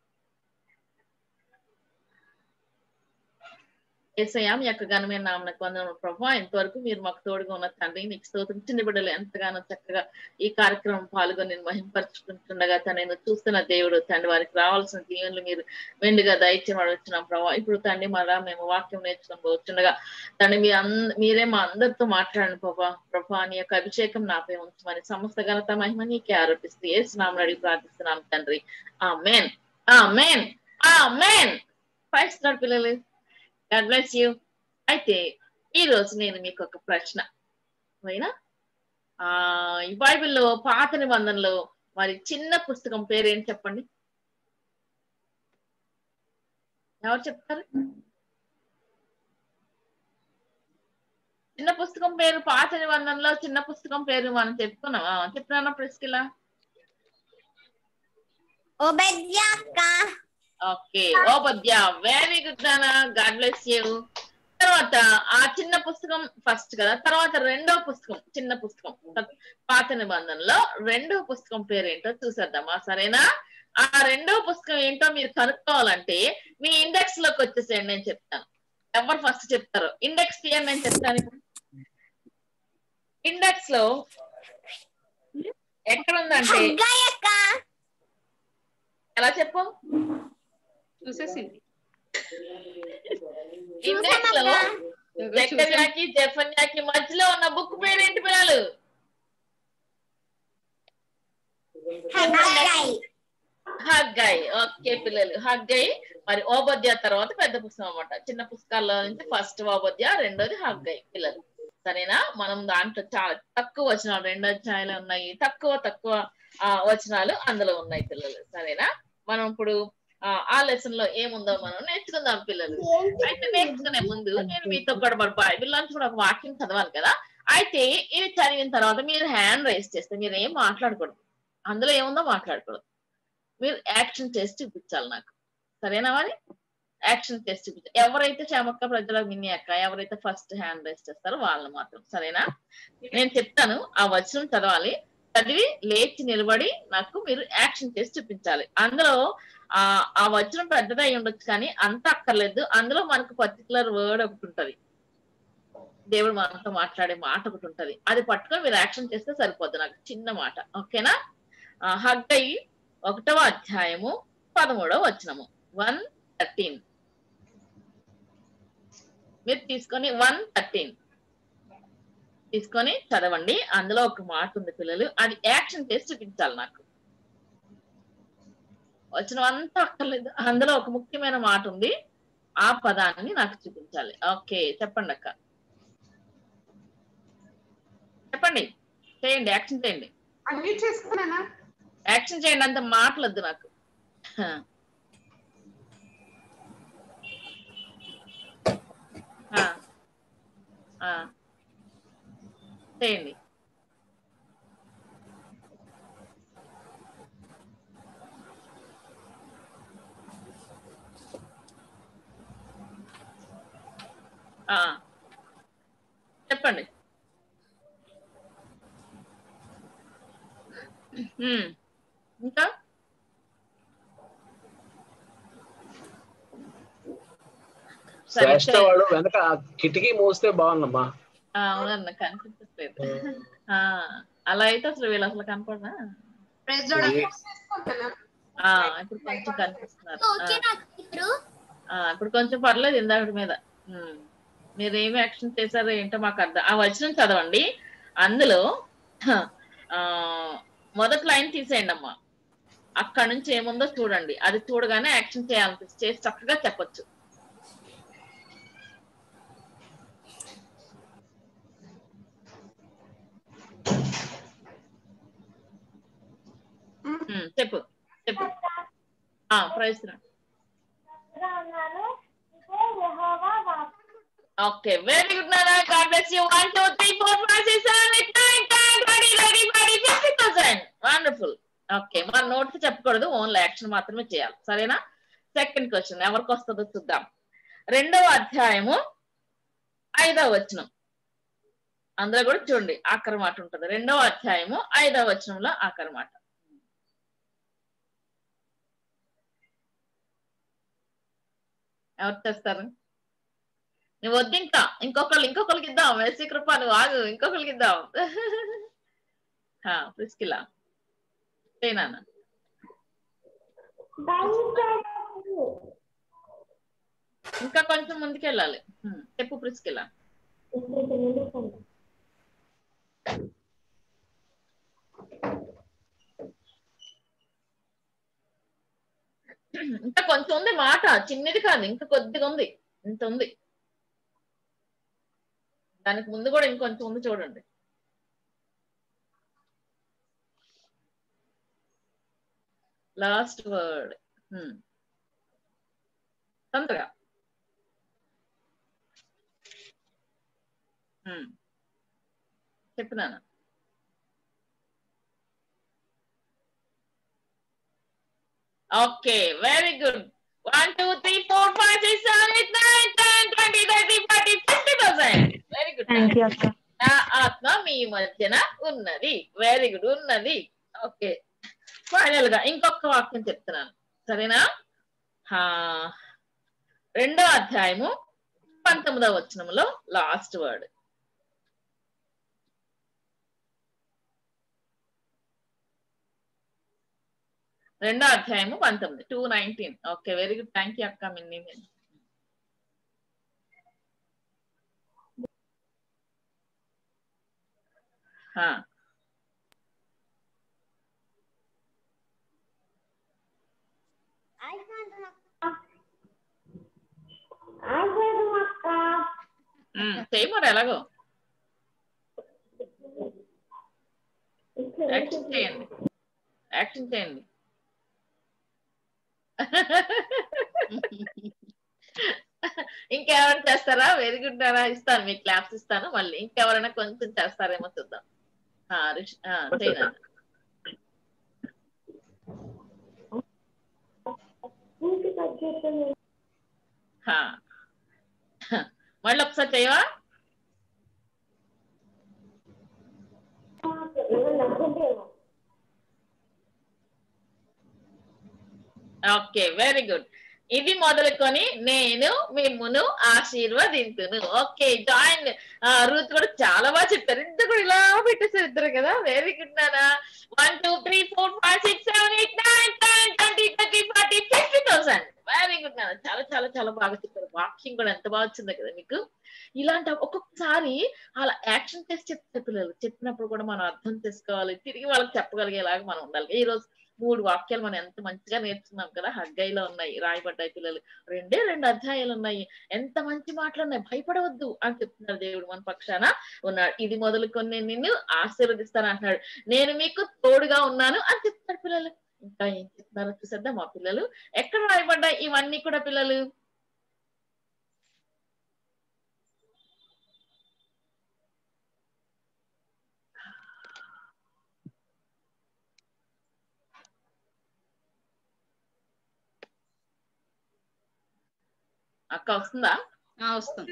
B: యేసయ్య, మీ యొక్క ఘనమైన నామమునకు వందనములు ప్రభువా. ఇంతవరకు మీరు మాకు తోడుగా ఉన్న తండ్రి, నీకు స్తోత్రం. చిన్న బిడ్డలు ఎంతగానో చక్కగా ఈ కార్యక్రమం పాల్గొని నేను మహింపరుచుకుంటుండగా తండ్రి, నేను చూస్తున్న దేవుడు తండ్రి, వారికి రావాల్సిన దీవెనలు మీరు మెండుగా దయచేయమని వచ్చినాం ప్రభావ. ఇప్పుడు తండ్రి మరలా మేము వాక్యం నేర్చుకొని వచ్చిండగా తండ్రి, మీ అంద మీరే మా అందరితో మాట్లాడండి ప్రభా. ప్రభా, నీ యొక్క అభిషేకం నాపై ఉంచమని సమస్త ఘనత మహిమ నీకే ఆరోపిస్తూ యేసు నామమున అడిగి ప్రార్థిస్తున్నాం తండ్రి. ఆమేన్, ఆమేన్, ఆమేన్. ప్రైజ్ లార్డ్ పిల్లలు. God bless you. అయితే ఈ రోజు నేను మీకు ఒక ప్రశ్న అయినా ఆ ఈ బైబిల్లో పాత నిబంధనలో మరి చిన్న పుస్తకం పేరేంటి చెప్పండి? ఎవరు చెప్తారు? చిన్న పుస్తకం పేరు, పాత నిబంధనలో చిన్న పుస్తకం పేరు మనం చెప్పుకున్నావా? చెప్తున్నా Priscilla? Okay, Obadiah. Very good నానా, గాడ్ బ్లెస్ యూ. తర్వాత ఆ చిన్న పుస్తకం ఫస్ట్ కదా, తర్వాత రెండో పుస్తకం, చిన్న పుస్తకం పాత నిబంధనలో రెండో పుస్తకం పేరేంటో చూసేద్దామా? సరేనా? ఆ రెండో పుస్తకం ఏంటో మీరు కనుక్కోవాలంటే మీ ఇండెక్స్ లోకి వచ్చేసేయండి, నేను చెప్తాను. ఎవరు ఫస్ట్ చెప్తారో ఇండెక్స్ తీయండి, నేను చెప్తాను. ఇండెక్స్ లో ఎక్కడ ఉందంటే ఎలా చెప్పు?
A: చూసేసింది.
B: ఇండెక్స్ లో జకర్యాకి జెఫన్యాకి మధ్యలో ఉన్న బుక్ పేరేంటి పిల్లలు? హగ్గై. ఓకే పిల్లలు, హగ్గై. మరి ఓబద్యా తర్వాత పెద్ద పుస్తకం అన్నమాట. చిన్న పుస్తకాల్లో నుంచి ఫస్ట్ ఓబద్యా, రెండోది హగ్గై పిల్లలు. సరేనా? మనం దాంట్లో చాలా తక్కువ వచనాలు, రెండు అధ్యాయాలు ఉన్నాయి, తక్కువ తక్కువ ఆ వచనాలు అందులో ఉన్నాయి పిల్లలు. సరేనా? మనం ఇప్పుడు ఆ లెసన్ లో ఏముందో మనం నేర్చుకుందాం పిల్లలు. అయితే నేర్చుకునే ముందు నేను మీతో కూడా మరి బైబిల్ నుంచి కూడా ఒక వాక్యం చదవాలి కదా. అయితే ఇది చదివిన తర్వాత మీరు హ్యాండ్ రైజ్ చేస్తే మీరు ఏం మాట్లాడకూడదు, అందులో ఏముందో మాట్లాడకూడదు, మీరు యాక్షన్ చేసి చూపించాలి నాకు. సరేనా? మరి యాక్షన్ చేసి చూపించాలి. ఎవరైతే చమక్క ప్రజల మిన్ని అక్క ఎవరైతే ఫస్ట్ హ్యాండ్ రైజ్ చేస్తారో వాళ్ళు మాత్రం. సరేనా? నేను చెప్తాను, ఆ వచనం చదవాలి, చదివి లేచి నిలబడి నాకు మీరు యాక్షన్ చేసి చూపించాలి. అందులో ఆ ఆ వచనం పెద్దది అయి ఉండొచ్చు కానీ అంత అక్కర్లేదు. అందులో మనకు పర్టికులర్ వర్డ్ ఒకటి ఉంటది, దేవుడు మనతో మాట్లాడే మాట ఒకటి ఉంటది, అది పట్టుకొని మీరు యాక్షన్ చేస్తే సరిపోద్ది. నాకు చిన్న మాట, ఓకేనా? హగ్గై ఒకటవ అధ్యాయము పదమూడవ వచనము, వన్ థర్టీన్ మీరు తీసుకొని వన్ థర్టీన్ తీసుకొని చదవండి. అందులో ఒక మాట ఉంది పిల్లలు, అది యాక్షన్ చేసి చూపించాలి నాకు. వచ్చిన అంతా అక్కర్లేదు, అందులో ఒక ముఖ్యమైన మాట ఉంది, ఆ పదాన్ని నాకు చూపించాలి. ఓకే, చెప్పండి అక్క, చెప్పండి, చేయండి, యాక్షన్ చేయండి, యాక్షన్ చేయండి. అంత మాటలొద్దు నాకు. చేయండి. చెప్పండి. ఇంకా
J: శ్రేష్ఠ వాడు వెనక కిటికీ మూస్తే బాగుందమ్మా.
B: అవునన్న కనిపించట్లేదు. అలా అయితే అసలు వీళ్ళు అసలు కనపడనా? ఇప్పుడు కొంచెం కనిపిస్తున్నారు. ఇప్పుడు కొంచెం పర్లేదు ఇందాక మీద. మీరు ఏమి యాక్షన్ చేశారో ఏంటో మాకు అర్థం. ఆ వచనం చదవండి. అందులో ఆ మొదటి లైన్ తీసేయండి అమ్మా. అక్కడ నుంచి ఏముందో చూడండి. అది చూడగానే యాక్షన్ చేయాలి, చేసి చక్కగా చెప్పొచ్చు. చెప్పు చెప్పు. ప్రైజ్ ఓకే, వెరీ గుడ్ నాన్న. God bless you. one two three four five six seven eight nine ten twenty thirty forty fifty thousand. Wonderful. Okay, మన నోట్స్ చెప్పకూడదు, ఓన్లీ యాక్షన్ మాత్రమే చేయాలి. సరేనా? సెకండ్ క్వశ్చన్ ఎవరికి వస్తుందో చూద్దాం. రెండవ అధ్యాయము ఐదవ వచనం. అందులో కూడా చూడండి ఆఖరి మాట ఉంటుంది. రెండవ అధ్యాయము ఐదవ వచనంలో ఆఖరి మాట. ఎవరు చేస్తారు? నువ్వు వద్దు, ఇంకా ఇంకొకళ్ళు ఇంకొకరికి ఇద్దాం. మెస్సీ కృప నువ్వు ఆగు, ఇంకొకరికి ఇద్దాం. ప్రిస్కిలా నాన్న. ఇంకా కొంచెం ముందుకెళ్ళాలి. చెప్పు ప్రిస్కిలా. ఇంకా కొంచెం ఉంది మాట, చిన్నది కాదు, ఇంకా కొద్దిగా ఉంది. ఇంత ఉంది. దానికి ముందు కూడా ఇంకొంచెం ఉంది చూడండి. లాస్ట్ వర్డ్ తొందరగా. చెప్పున్నాను. Okay, very good. One two three four five six seven eight nine ten twenty thirty forty fifty thousand. Very good. నా ఆత్మ మీ మధ్యన ఉన్నది. వెరీ గుడ్, ఉన్నది. ఓకే, ఫైనల్ గా ఇంకొక వాక్యం చెప్తున్నాను. సరేనా? రెండో అధ్యాయము పంతొమ్మిదవ వచనంలో లాస్ట్ వర్డ్. రెండో అధ్యాయము పంతొమ్మిది two nineteen. Okay, very good. Thank you అక్క. మిన్ని చేయి మరి ఎలాగో యాక్షన్ చేయండి, యాక్షన్ చేయండి. ఇంకెవరైనా చేస్తారా? వెరీ గుడ్ నానా. ఇస్తాను, మీకు క్లాప్స్ ఇస్తాను. మళ్ళీ ఇంకెవరైనా కొంచెం చేస్తారేమో చూద్దాం. చేయనా? మళ్ళీ ఒకసారి చేయవా? Okay, very good. ఇది మొదలుకొని నేను మిమ్మును ఆశీర్వదింతును. Okay, join. రూత్ కూడా చాలా బాగా చెప్పారు. ఇద్దరు కూడా ఇలా పెట్టేసారు ఇద్దరు కదా. వెరీ గుడ్ నానా. One two three four five six seven eight nine ten twenty thirty forty fifty thousand. Very good నాన్న. చాలా చాలా చాలా బాగా చెప్పారు. వాక్యం కూడా ఎంత బాగా వచ్చింది కదా మీకు. ఇలాంటి ఒక్కొక్కసారి అలా యాక్షన్ చేసి చెప్తే పిల్లలు చెప్పినప్పుడు కూడా మనం అర్థం చేసుకోవాలి, తిరిగి వాళ్ళకి చెప్పగలిగేలాగా మనం ఉండాలి. ఈ రోజు మూడు వాక్యాలు మనం ఎంత మంచిగా నేర్చుకున్నాం కదా. హగ్గైలో ఉన్నాయి, రాయబడ్డాయి పిల్లలు. రెండే రెండు అధ్యాయాలు ఉన్నాయి. ఎంత మంచి మాటలు ఉన్నాయి. భయపడవద్దు అని చెప్తున్నారు దేవుడు మన పక్షాన ఉన్నాడు. ఇది మొదలుకొని నేను నిన్ను ఆశీర్వదిస్తాను అంటున్నాడు. నేను మీకు తోడుగా ఉన్నాను అని చెప్తున్నారు పిల్లలు. ఇంకా ఏం చెప్తున్నారో చూసేద్దాం మా పిల్లలు. ఎక్కడ రాయబడ్డాయి ఇవన్నీ కూడా పిల్లలు? అక్క వస్తుందా?
A: వస్తుంది.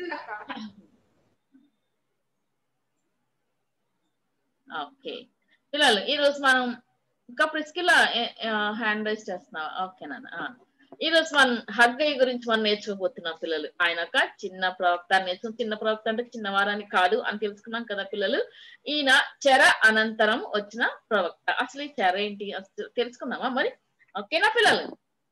B: ఓకే పిల్లలు, ఈరోజు మనం ఇంకా ప్రిస్కిలా హ్యాండ్ రైజ్ చేస్తున్నావా? ఓకే నాన్న. ఈ రోజు మనం హగ్గయ్య గురించి మనం నేర్చుకోబోతున్నాం పిల్లలు. ఆయన ఒక చిన్న ప్రవక్త నేర్చుకుని, చిన్న ప్రవక్త అంటే చిన్న వారాన్ని కాదు అని తెలుసుకున్నాం కదా పిల్లలు. ఈయన చెర అనంతరం వచ్చిన ప్రవక్త. అసలు ఈ చెర ఏంటి అసలు తెలుసుకుందామా మరి? ఓకేనా పిల్లలు?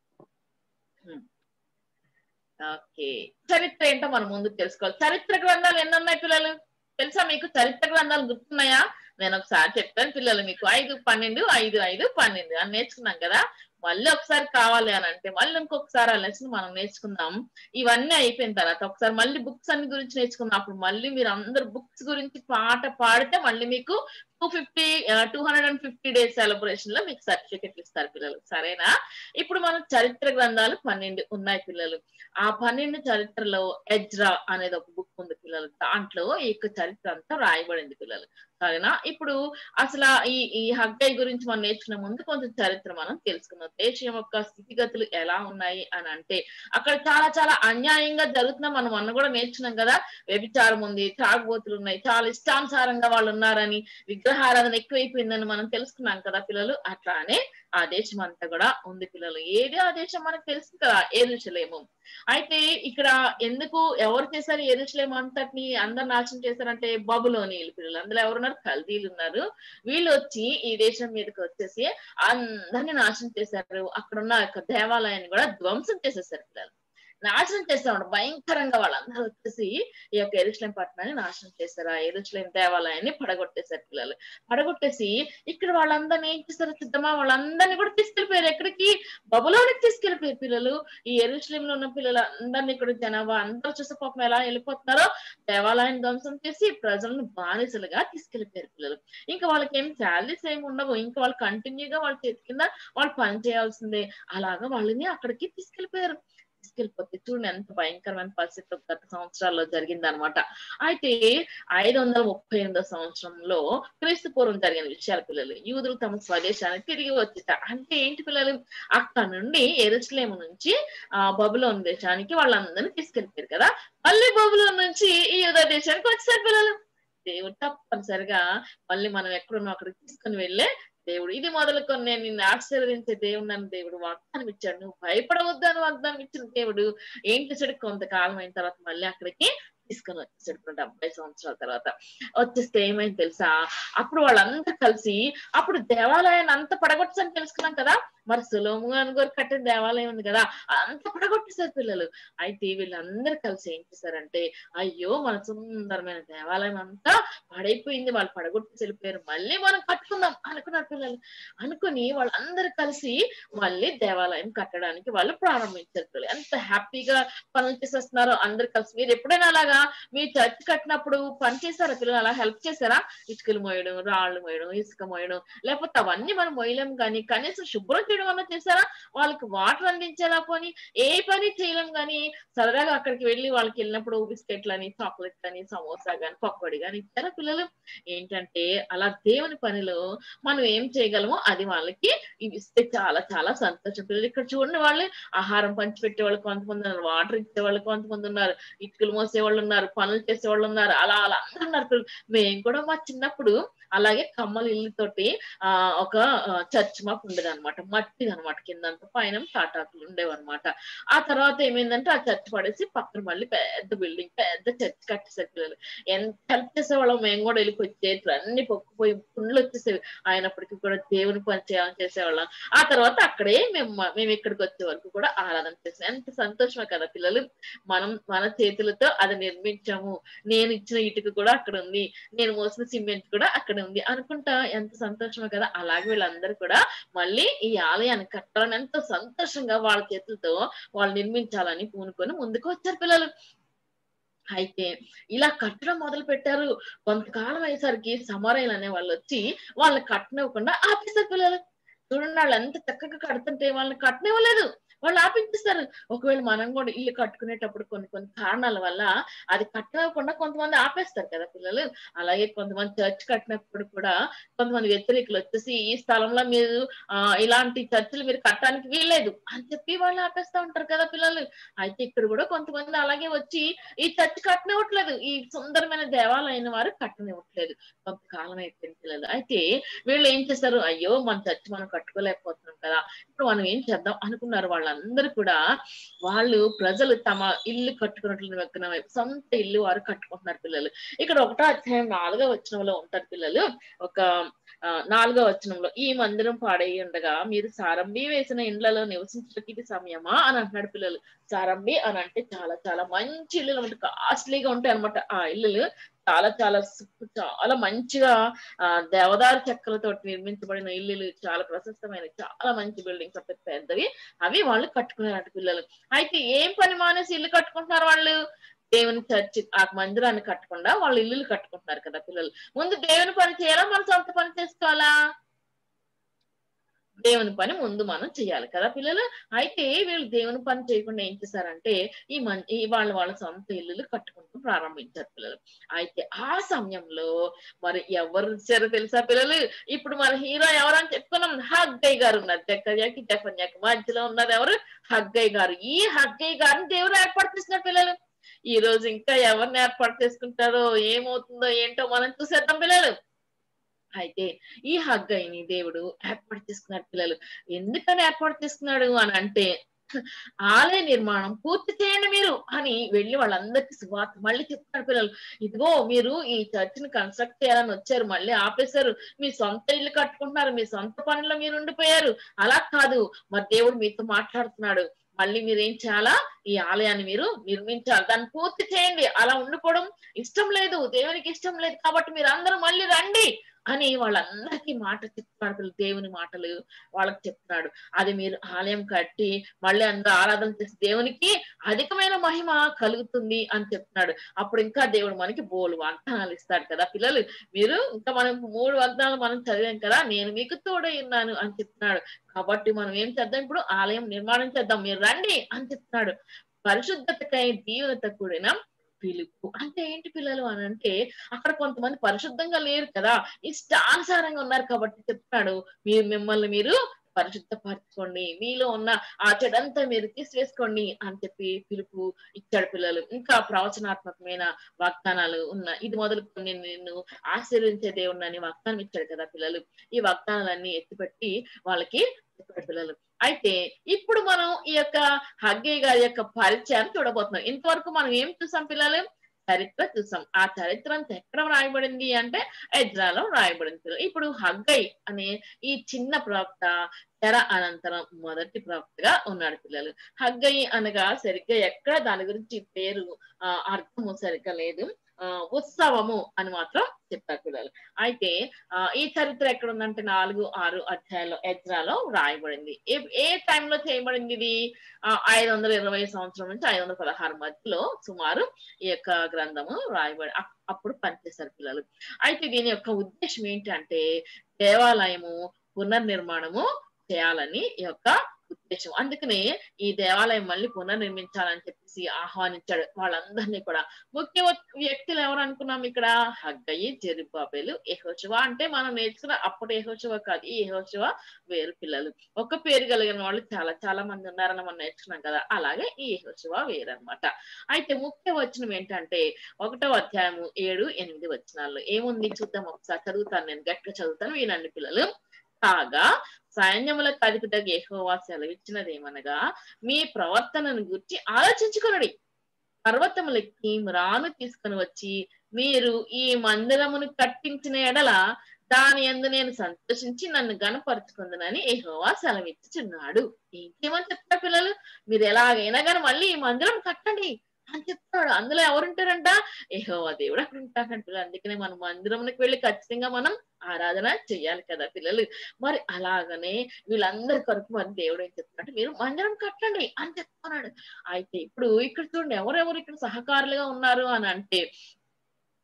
B: ఓకే, చరిత్ర ఏంటో మనం ముందుకు తెలుసుకోవాలి. చరిత్ర గ్రంథాలు ఎన్ని ఉన్నాయి పిల్లలు తెలుసా మీకు? చరిత్ర గ్రంథాలు గుర్తున్నాయా? నేను ఒకసారి చెప్పాను పిల్లలు మీకు, ఐదు పన్నెండు ఐదు ఐదు పన్నెండు అని నేర్చుకున్నాం కదా. మళ్ళీ ఒకసారి కావాలి అని అంటే మళ్ళీ ఇంకొకసారి ఆ లెసన్ మనం నేర్చుకుందాం. ఇవన్నీ అయిపోయిన తర్వాత ఒకసారి మళ్ళీ బుక్స్ అన్ని గురించి నేర్చుకుందాం. అప్పుడు మళ్ళీ మీరు అందరు బుక్స్ గురించి పాట పాడితే మళ్ళీ మీకు two fifty two hundred and fifty days celebration లో మీకు సర్టిఫికెట్ ఇస్తారు పిల్లలు. సరేనా? ఇప్పుడు మనం చరిత్ర గ్రంథాలు పన్నెండు ఉన్నాయి పిల్లలు. ఆ పన్నెండు చరిత్రలో ఎజ్రా అనేది ఒక బుక్ ఉంది పిల్లలు. దాంట్లో ఈ యొక్క చరిత్ర అంతా రాయబడింది పిల్లలు. సరేనా? ఇప్పుడు అసలు ఈ ఈ హగ్గయ్య గురించి మనం నేర్చుకునే ముందు కొంచెం చరిత్ర మనం తెలుసుకుందాం. దేశం యొక్క స్థితిగతులు ఎలా ఉన్నాయి అని అంటే, అక్కడ చాలా చాలా అన్యాయంగా జరుగుతున్నా మనం అన్న కూడా నేర్చుకున్నాం కదా. వ్యభిచారం ఉంది, త్రాగుబోతులు ఉన్నాయి, చాలా ఇష్టానుసారంగా వాళ్ళు ఉన్నారని, విగ్రహారాధన ఎక్కువైపోయిందని మనం తెలుసుకున్నాం కదా పిల్లలు. అట్లానే ఆ దేశం అంతా కూడా ఉంది పిల్లలు. ఏది ఆ దేశం మనకు తెలుసు కదా, యెరూషలేము. అయితే ఇక్కడ ఎందుకు ఎవరు చేశారు యెరూషలేము అంతటిని అందరు నాశనం చేశారంటే బబులోనీయులు పిల్లలు. అందులో ఎవరున్నారు? కల్దీలు ఉన్నారు. వీళ్ళు వచ్చి ఈ దేశం మీదకి వచ్చేసి అందరినీ నాశనం చేశారు. అక్కడ ఉన్న యొక్క దేవాలయాన్ని కూడా ధ్వంసం చేసేసారు పిల్లలు. నాశనం చేస్తాడు భయంకరంగా. వాళ్ళందరూ వచ్చేసి ఈ యొక్క యెరూషలేం పట్టణాన్ని నాశనం చేశారు. ఆ యెరూషలేం దేవాలయాన్ని పడగొట్టేశారు పిల్లలు. పడగొట్టేసి ఇక్కడ వాళ్ళందరినీ ఏం చేశారు? సిద్ధమా వాళ్ళందరినీ కూడా తీసుకెళ్లిపోయారు. ఎక్కడికి? బబులోనికి తీసుకెళ్లిపోయారు పిల్లలు. ఈ యెరూషలేం లో ఉన్న పిల్లలు అందరినీ కూడా జనాభా అందరూ చూసే పాపం ఎలా వెళ్ళిపోతున్నారో దేవాలయాన్ని ధ్వంసం చేసి ప్రజలను బానిసలుగా తీసుకెళ్లిపోయారు పిల్లలు. ఇంకా వాళ్ళకి ఏం శాలరీస్ ఏమి ఉండవు. ఇంకా వాళ్ళు కంటిన్యూగా వాళ్ళ చేతి కింద వాళ్ళు పని చేయాల్సిందే. అలాగా వాళ్ళని అక్కడికి తీసుకెళ్లిపోయారు. తీసుకెళ్ళిపోతే చూడండి ఎంత భయంకరమైన పరిస్థితి గత సంవత్సరాల్లో జరిగింది అనమాట. అయితే ఐదు వందల ముప్పై ఎనిమిదో సంవత్సరంలో క్రీస్తు పూర్వం జరిగిన విషయాలు పిల్లలు. యూదులు తమ స్వదేశానికి తిరిగి వచ్చేట అంటే ఏంటి పిల్లలు? అక్కడ నుండి యెరూషలేము నుంచి ఆ బబులోను దేశానికి వాళ్ళందరినీ తీసుకెళ్ళిపోయారు కదా. మళ్ళీ బబులోను నుంచి ఈ యూదా దేశానికి వచ్చేసారు పిల్లలు. దేవుడు తప్పనిసరిగా మళ్ళీ మనం ఎక్కడున్నా అక్కడికి తీసుకుని వెళ్ళే దేవుడు. ఇది మొదలుకొని నేను నిన్ను ఆశీర్వదించే దేవుడు నన్ను దేవుడు వాగ్దానం ఇచ్చాడు. నువ్వు భయపడవద్దు అని వాగ్దానం ఇచ్చిన దేవుడు ఏం చేశాడు? కొంతకాలం అయిన తర్వాత మళ్ళీ అక్కడికి తీసుకొని వచ్చేసాడు. డెబ్బై సంవత్సరాల తర్వాత వచ్చేస్తే ఏమైంది తెలుసా? అప్పుడు వాళ్ళందరూ కలిసి అప్పుడు దేవాలయాన్ని అంత పడగొట్టని తెలుసుకున్నాం కదా. మరి సొలొమోను గారు కట్టిన దేవాలయం ఉంది కదా, అంత పడగొట్టేశారు పిల్లలు. అయితే వీళ్ళందరూ కలిసి ఏం చేశారంటే, అయ్యో మన సుందరమైన దేవాలయం అంతా పడైపోయింది, వాళ్ళు పడగొట్టి వెళ్ళిపోయారు, మళ్ళీ మనం కట్టుకుందాం అనుకున్నారు పిల్లలు. అనుకుని వాళ్ళందరూ కలిసి మళ్ళీ దేవాలయం కట్టడానికి వాళ్ళు ప్రారంభించారు పిల్లలు. ఎంత హ్యాపీగా పనులు చేసేస్తున్నారో అందరు కలిసి. మీరు ఎప్పుడైనా అలాగా మీ చర్చ్ కట్టినప్పుడు పని చేశారా పిల్లలు? అలా హెల్ప్ చేశారా? ఇటుకలు మోయడం, రాళ్ళు మోయడం, ఇసుక మోయడం, లేకపోతే అవన్నీ మనం మోయలేం కానీ కనీసం శుభ్రం చేయడం అన్నా చేశారా? వాళ్ళకి వాటర్ అందించేలా పోని ఏ పని చేయలేం కానీ సరదాగా అక్కడికి వెళ్ళి వాళ్ళకి వెళ్ళినప్పుడు బిస్కెట్లని, చాక్లెట్లని, సమోసా గాని, పకోడీ గాని ఇచ్చారా పిల్లలు? ఏంటంటే అలా దేవుని పనిలో మనం ఏం చేయగలమో అది వాళ్ళకి ఇవి ఇస్తే చాలా చాలా సంతోషం పిల్లలు. ఇక్కడ చూడండి, వాళ్ళు ఆహారం పంచిపెట్టే వాళ్ళు కొంతమంది ఉన్నారు, వాటర్ ఇచ్చే వాళ్ళు కొంతమంది ఉన్నారు, ఇటుకలు మోసే వాళ్ళు ఉన్నారు, పనులు చేసే వాళ్ళు ఉన్నారు, అలా అలా అందరూ ఉన్నారు పిల్లలు. మేము కూడా మా చిన్నప్పుడు అలాగే కమ్మల ఇల్లుతోటి ఆ ఒక చర్చ్ మాకు ఉండేది అనమాట. మట్టిది అనమాట, కిందంతా పైన తాటాకులు ఉండేవన్నమాట. ఆ తర్వాత ఏమైందంటే ఆ చర్చ్ పడేసి పక్కన మళ్ళీ పెద్ద బిల్డింగ్, పెద్ద చర్చ్ కట్టేసారు పిల్లలు. ఎంత హెల్ప్ చేసేవాళ్ళం మేము కూడా వెళ్ళి చేతులు అన్ని పొక్కుపోయి పుండ్లు వచ్చేసేవి. అయినప్పటికీ కూడా దేవుని పని చేయాలని చేసేవాళ్ళం. ఆ తర్వాత అక్కడే మేము మేము ఇక్కడికి వచ్చే వరకు కూడా ఆరాధన చేసాం. ఎంత సంతోషమే కదా పిల్లలు. మనం మన చేతులతో అది నిర్మించాము, నేను ఇచ్చిన ఇటుక కూడా అక్కడ ఉంది, నేను మోసిన సిమెంట్ కూడా అక్కడ ఉంది అనుకుంటా ఎంత సంతోషమే కదా. అలాగే వీళ్ళందరూ కూడా మళ్ళీ ఈ ఆలయాన్ని కట్టాలని ఎంతో సంతోషంగా వాళ్ళ చేతులతో వాళ్ళు నిర్మించాలని పూనుకొని ముందుకు వచ్చారు పిల్లలు. అయితే ఇలా కట్టడం మొదలు పెట్టారు. కొంతకాలం అయ్యేసరికి సమరయులు అనే వాళ్ళు వచ్చి వాళ్ళని కట్టనివ్వకుండా ఆపేశారు పిల్లలు. చూడండి, వాళ్ళు ఎంత చక్కగా కడుతుంటే వాళ్ళని కట్టనివ్వలేదు. వాళ్ళు ఆపించేస్తారు. ఒకవేళ మనం కూడా ఇల్లు కట్టుకునేటప్పుడు కొన్ని కొన్ని కారణాల వల్ల అది కట్టకుండా కొంతమంది ఆపేస్తారు కదా పిల్లలు. అలాగే కొంతమంది చర్చ్ కట్టినప్పుడు కూడా కొంతమంది వ్యతిరేకులు వచ్చేసి ఈ స్థలంలో మీరు ఆ ఇలాంటి చర్చిలు మీరు కట్టడానికి వీల్లేదు అని చెప్పి వాళ్ళు ఆపేస్తా ఉంటారు కదా పిల్లలు. అయితే ఇక్కడ కూడా కొంతమంది అలాగే వచ్చి ఈ చర్చ్ కట్టనివ్వట్లేదు, ఈ సుందరమైన దేవాలయం వారు కట్టనివ్వట్లేదు. కొంతకాలం అయిపోయింది పిల్లలు. అయితే వీళ్ళు ఏం చేస్తారు, అయ్యో మన చర్చ్ మనం కట్టుకోలేకపోతున్నాం కదా, ఇప్పుడు మనం ఏం చేద్దాం అనుకున్నారు. వాళ్ళందరూ కూడా వాళ్ళు ప్రజలు తమ ఇల్లు కట్టుకున్నట్లు సొంత ఇల్లు వారు కట్టుకుంటున్నారు పిల్లలు. ఇక్కడ ఒకటో అధ్యాయం నాలుగో వచనంలో ఉంటారు పిల్లలు. ఒక ఆ నాలుగో వచనంలో, ఈ మందిరం పాడై ఉండగా మీరు సారంబి వేసిన ఇండ్లలో నివసించడానికి ఇది సమయమా అని అంటున్నాడు పిల్లలు. సారంబి అని అంటే చాలా చాలా మంచి ఇల్లులు అనమాట, కాస్ట్లీగా ఉంటాయి అనమాట ఆ ఇల్లులు. చాలా చాలా చాలా మంచిగా ఆ దేవదారు చెక్కలతో నిర్మించబడిన ఇల్లులు, చాలా ప్రశస్తమైన చాలా మంచి బిల్డింగ్స్ అంటే పెద్దవి, అవి వాళ్ళు కట్టుకున్నారంట పిల్లలు. అయితే ఏం పని మానేసి ఇల్లు కట్టుకుంటున్నారు వాళ్ళు, దేవుని చర్చి ఆ మందిరాన్ని కట్టకుండా వాళ్ళు ఇల్లులు కట్టుకుంటున్నారు కదా పిల్లలు. ముందు దేవుని పని చేయాలా మన సొంత పని చేసుకోవాలా? దేవుని పని ముందు మనం చేయాలి కదా పిల్లలు. అయితే వీళ్ళు దేవుని పని చేయకుండా ఏం చేశారంటే ఈ మం ఈ వాళ్ళ వాళ్ళ సొంత ఇల్లులు కట్టుకుంటూ ప్రారంభించారు పిల్లలు. అయితే ఆ సమయంలో మరి ఎవరు వచ్చారో తెలుసా పిల్లలు? ఇప్పుడు మన హీరో ఎవరని చెప్పుకున్నాం, హగ్గయ్య గారు ఉన్నారు. జక్కయ్యకి జఫన్యాకి మధ్యలో ఉన్నారు ఎవరు? హగ్గయ్య గారు. ఈ హగ్గయ్య గారిని దేవుడు ఏర్పాటు చేస్తున్నారు పిల్లలు. ఈ రోజు ఇంకా ఎవరిని ఏర్పాటు చేసుకుంటారో ఏమవుతుందో ఏంటో మనం చూసేద్దాం పిల్లలు. అయితే ఈ హగ్గయ్యని దేవుడు ఏర్పాటు చేసుకున్నాడు పిల్లలు. ఎందుకని ఏర్పాటు చేసుకున్నాడు అని అంటే, ఆలయ నిర్మాణం పూర్తి చేయండి మీరు అని వెళ్ళి వాళ్ళందరికీ సువార్త మళ్ళీ చెప్తాడు పిల్లలు. ఇదిగో మీరు ఈ చర్చిని కన్స్ట్రక్ట్ చేయాలని వచ్చారు, మళ్ళీ ఆపేశారు, మీ సొంత ఇల్లు కట్టుకుంటున్నారు, మీ సొంత పనుల్లో మీరు ఉండిపోయారు. అలా కాదు, మరి దేవుడు మీతో మాట్లాడుతున్నాడు. మళ్ళీ మీరేం చేయాలా, ఈ ఆలయాన్ని మీరు నిర్మించాలి, దాన్ని పూర్తి చేయండి. అలా ఉండిపోవడం ఇష్టం లేదు, దేవునికి ఇష్టం లేదు, కాబట్టి మీరు అందరూ మళ్ళీ రండి అని వాళ్ళందరికీ మాట చెప్తున్నాడు. దేవుని మాటలు వాళ్ళకి చెప్తున్నాడు. అది మీరు ఆలయం కట్టి మళ్ళీ అందరూ ఆరాధన చేసి దేవునికి అధికమైన మహిమ కలుగుతుంది అని చెప్తున్నాడు. అప్పుడు ఇంకా దేవుడు మనకి బోలు వాగ్దానాలు ఇస్తాడు కదా పిల్లలు. మీరు ఇంకా మనం మూడు వాగ్దానాలు మనం చదివాం కదా, నేను మీకు తోడై ఉన్నాను అని చెప్తున్నాడు. కాబట్టి మనం ఏం చేద్దాం, ఇప్పుడు ఆలయం నిర్మాణం చేద్దాం, మీరు రండి అని చెప్తున్నాడు. పరిశుద్ధతకై దీవెనత కూడిన పిలుపు అంటే ఏంటి పిల్లలు అని అంటే, అక్కడ కొంతమంది పరిశుద్ధంగా లేరు కదా, ఇష్టానుసారంగా ఉన్నారు కాబట్టి చెప్తున్నాడు, మీరు మిమ్మల్ని మీరు పరిశుద్ధపరచుకోండి, మీలో ఉన్న ఆ చెడంతా మీరు తీసివేసుకోండి అని చెప్పి పిలుపు ఇచ్చాడు పిల్లలు. ఇంకా ప్రవచనాత్మకమైన వాగ్దానాలు ఉన్న ఇది మొదలుకొని నిన్ను ఆశీర్వించే దేవుడిని వాగ్దానం ఇచ్చాడు కదా పిల్లలు. ఈ వాగ్దానాలన్నీ ఎత్తిపెట్టి వాళ్ళకి చెప్పాడు పిల్లలు. అయితే ఇప్పుడు మనం ఈ యొక్క హగ్గయ్య గారి యొక్క పరిచయాన్ని చూడబోతున్నాం. ఇంతవరకు మనం ఏం చూసాం పిల్లలు? చరిత్ర చూసాం. ఆ చరిత్ర అంతా ఎక్కడ రాయబడింది అంటే ఎజ్రాలో రాయబడింది. ఇప్పుడు హగ్గయ్య అనే ఈ చిన్న ప్రవక్త తెర అనంతరం మొదటి ప్రవక్తగా ఉన్నాడు పిల్లలు. హగ్గయ్య అనగా సరిగ్గా ఎక్కడ దాని గురించి పేరు ఆ అర్థము సరిగ్గా లేదు, ఆ ఉత్సవము అని మాత్రం చెప్పారు పిల్లలు. అయితే ఆ ఈ చరిత్ర ఎక్కడ ఉందంటే నాలుగు ఆరు అధ్యాయంలో ఎజ్రాలో రాయబడింది. ఏ ఏ టైంలో చేయబడింది ఇది? ఆ ఐదు వందల ఇరవై సంవత్సరం నుంచి ఐదు వందల పదహారు మధ్యలో సుమారు ఈ యొక్క గ్రంథము రాయబడి అప్పుడు పనిచేశారు పిల్లలు. అయితే దీని యొక్క ఉద్దేశం ఏంటంటే దేవాలయము పునర్నిర్మాణము చేయాలని ఈ యొక్క ఉద్దేశం. అందుకనే ఈ దేవాలయం మళ్ళీ పునర్నిర్మించాలని చెప్పేసి ఆహ్వానించాడు వాళ్ళందరినీ కూడా. ముఖ్య వ్యక్తులు ఎవరు అనుకున్నాం ఇక్కడ? హగ్గయి, జెరుబ్బాబెలు, యెహోషువ. అంటే మనం నేర్చుకున్న అప్పుడు యెహోషువ కాదు, ఈ యెహోషువ వేరు పిల్లలు. ఒక పేరు కలిగిన వాళ్ళు చాలా చాలా మంది ఉన్నారని మనం నేర్చుకున్నాం కదా, అలాగే ఈ యెహోషువ వేరు అనమాట. అయితే ముఖ్య వచనం ఏంటంటే ఒకటో అధ్యాయము ఏడు ఎనిమిది వచనాల్లో ఏముంది చూద్దాం ఒకసారి. చదువుతాను, నేను గట్టిగా చదువుతాను, వినండి పిల్లలు. కాగా సైన్యములకు అధిపతిగా యెహోవా సెలవిచ్చినదేమనగా, మీ ప్రవర్తనను గురించి ఆలోచించుకొనుడి. పర్వతములెక్కి రాను తీసుకుని వచ్చి మీరు ఈ మందిరమును కట్టించిన ఎడల దాని యందు నేను సంతోషించి నన్ను గణపరుచుకుందునని యెహోవా సెలవిచ్చుచున్నాడు. ఇంకేమని చెప్తారు పిల్లలు? మీరు ఎలాగైనా కానీ మళ్ళీ ఈ మందిరం కట్టండి అని చెప్తాడు. అందులో ఎవరుంటారంట? యెహోవా దేవుడు అక్కడ ఉంటారంట పిల్లలు. అందుకనే మనం మందిరంకి వెళ్ళి ఖచ్చితంగా మనం ఆరాధన చెయ్యాలి కదా పిల్లలు. మరి అలాగనే వీళ్ళందరి కొరకు మరి దేవుడు ఏం చెప్తున్నాడు, మీరు మందిరం కట్టండి అని చెప్తున్నాడు. అయితే ఇప్పుడు ఇక్కడ చూడండి ఎవరెవరు ఇక్కడ సహకారులుగా ఉన్నారు అని అంటే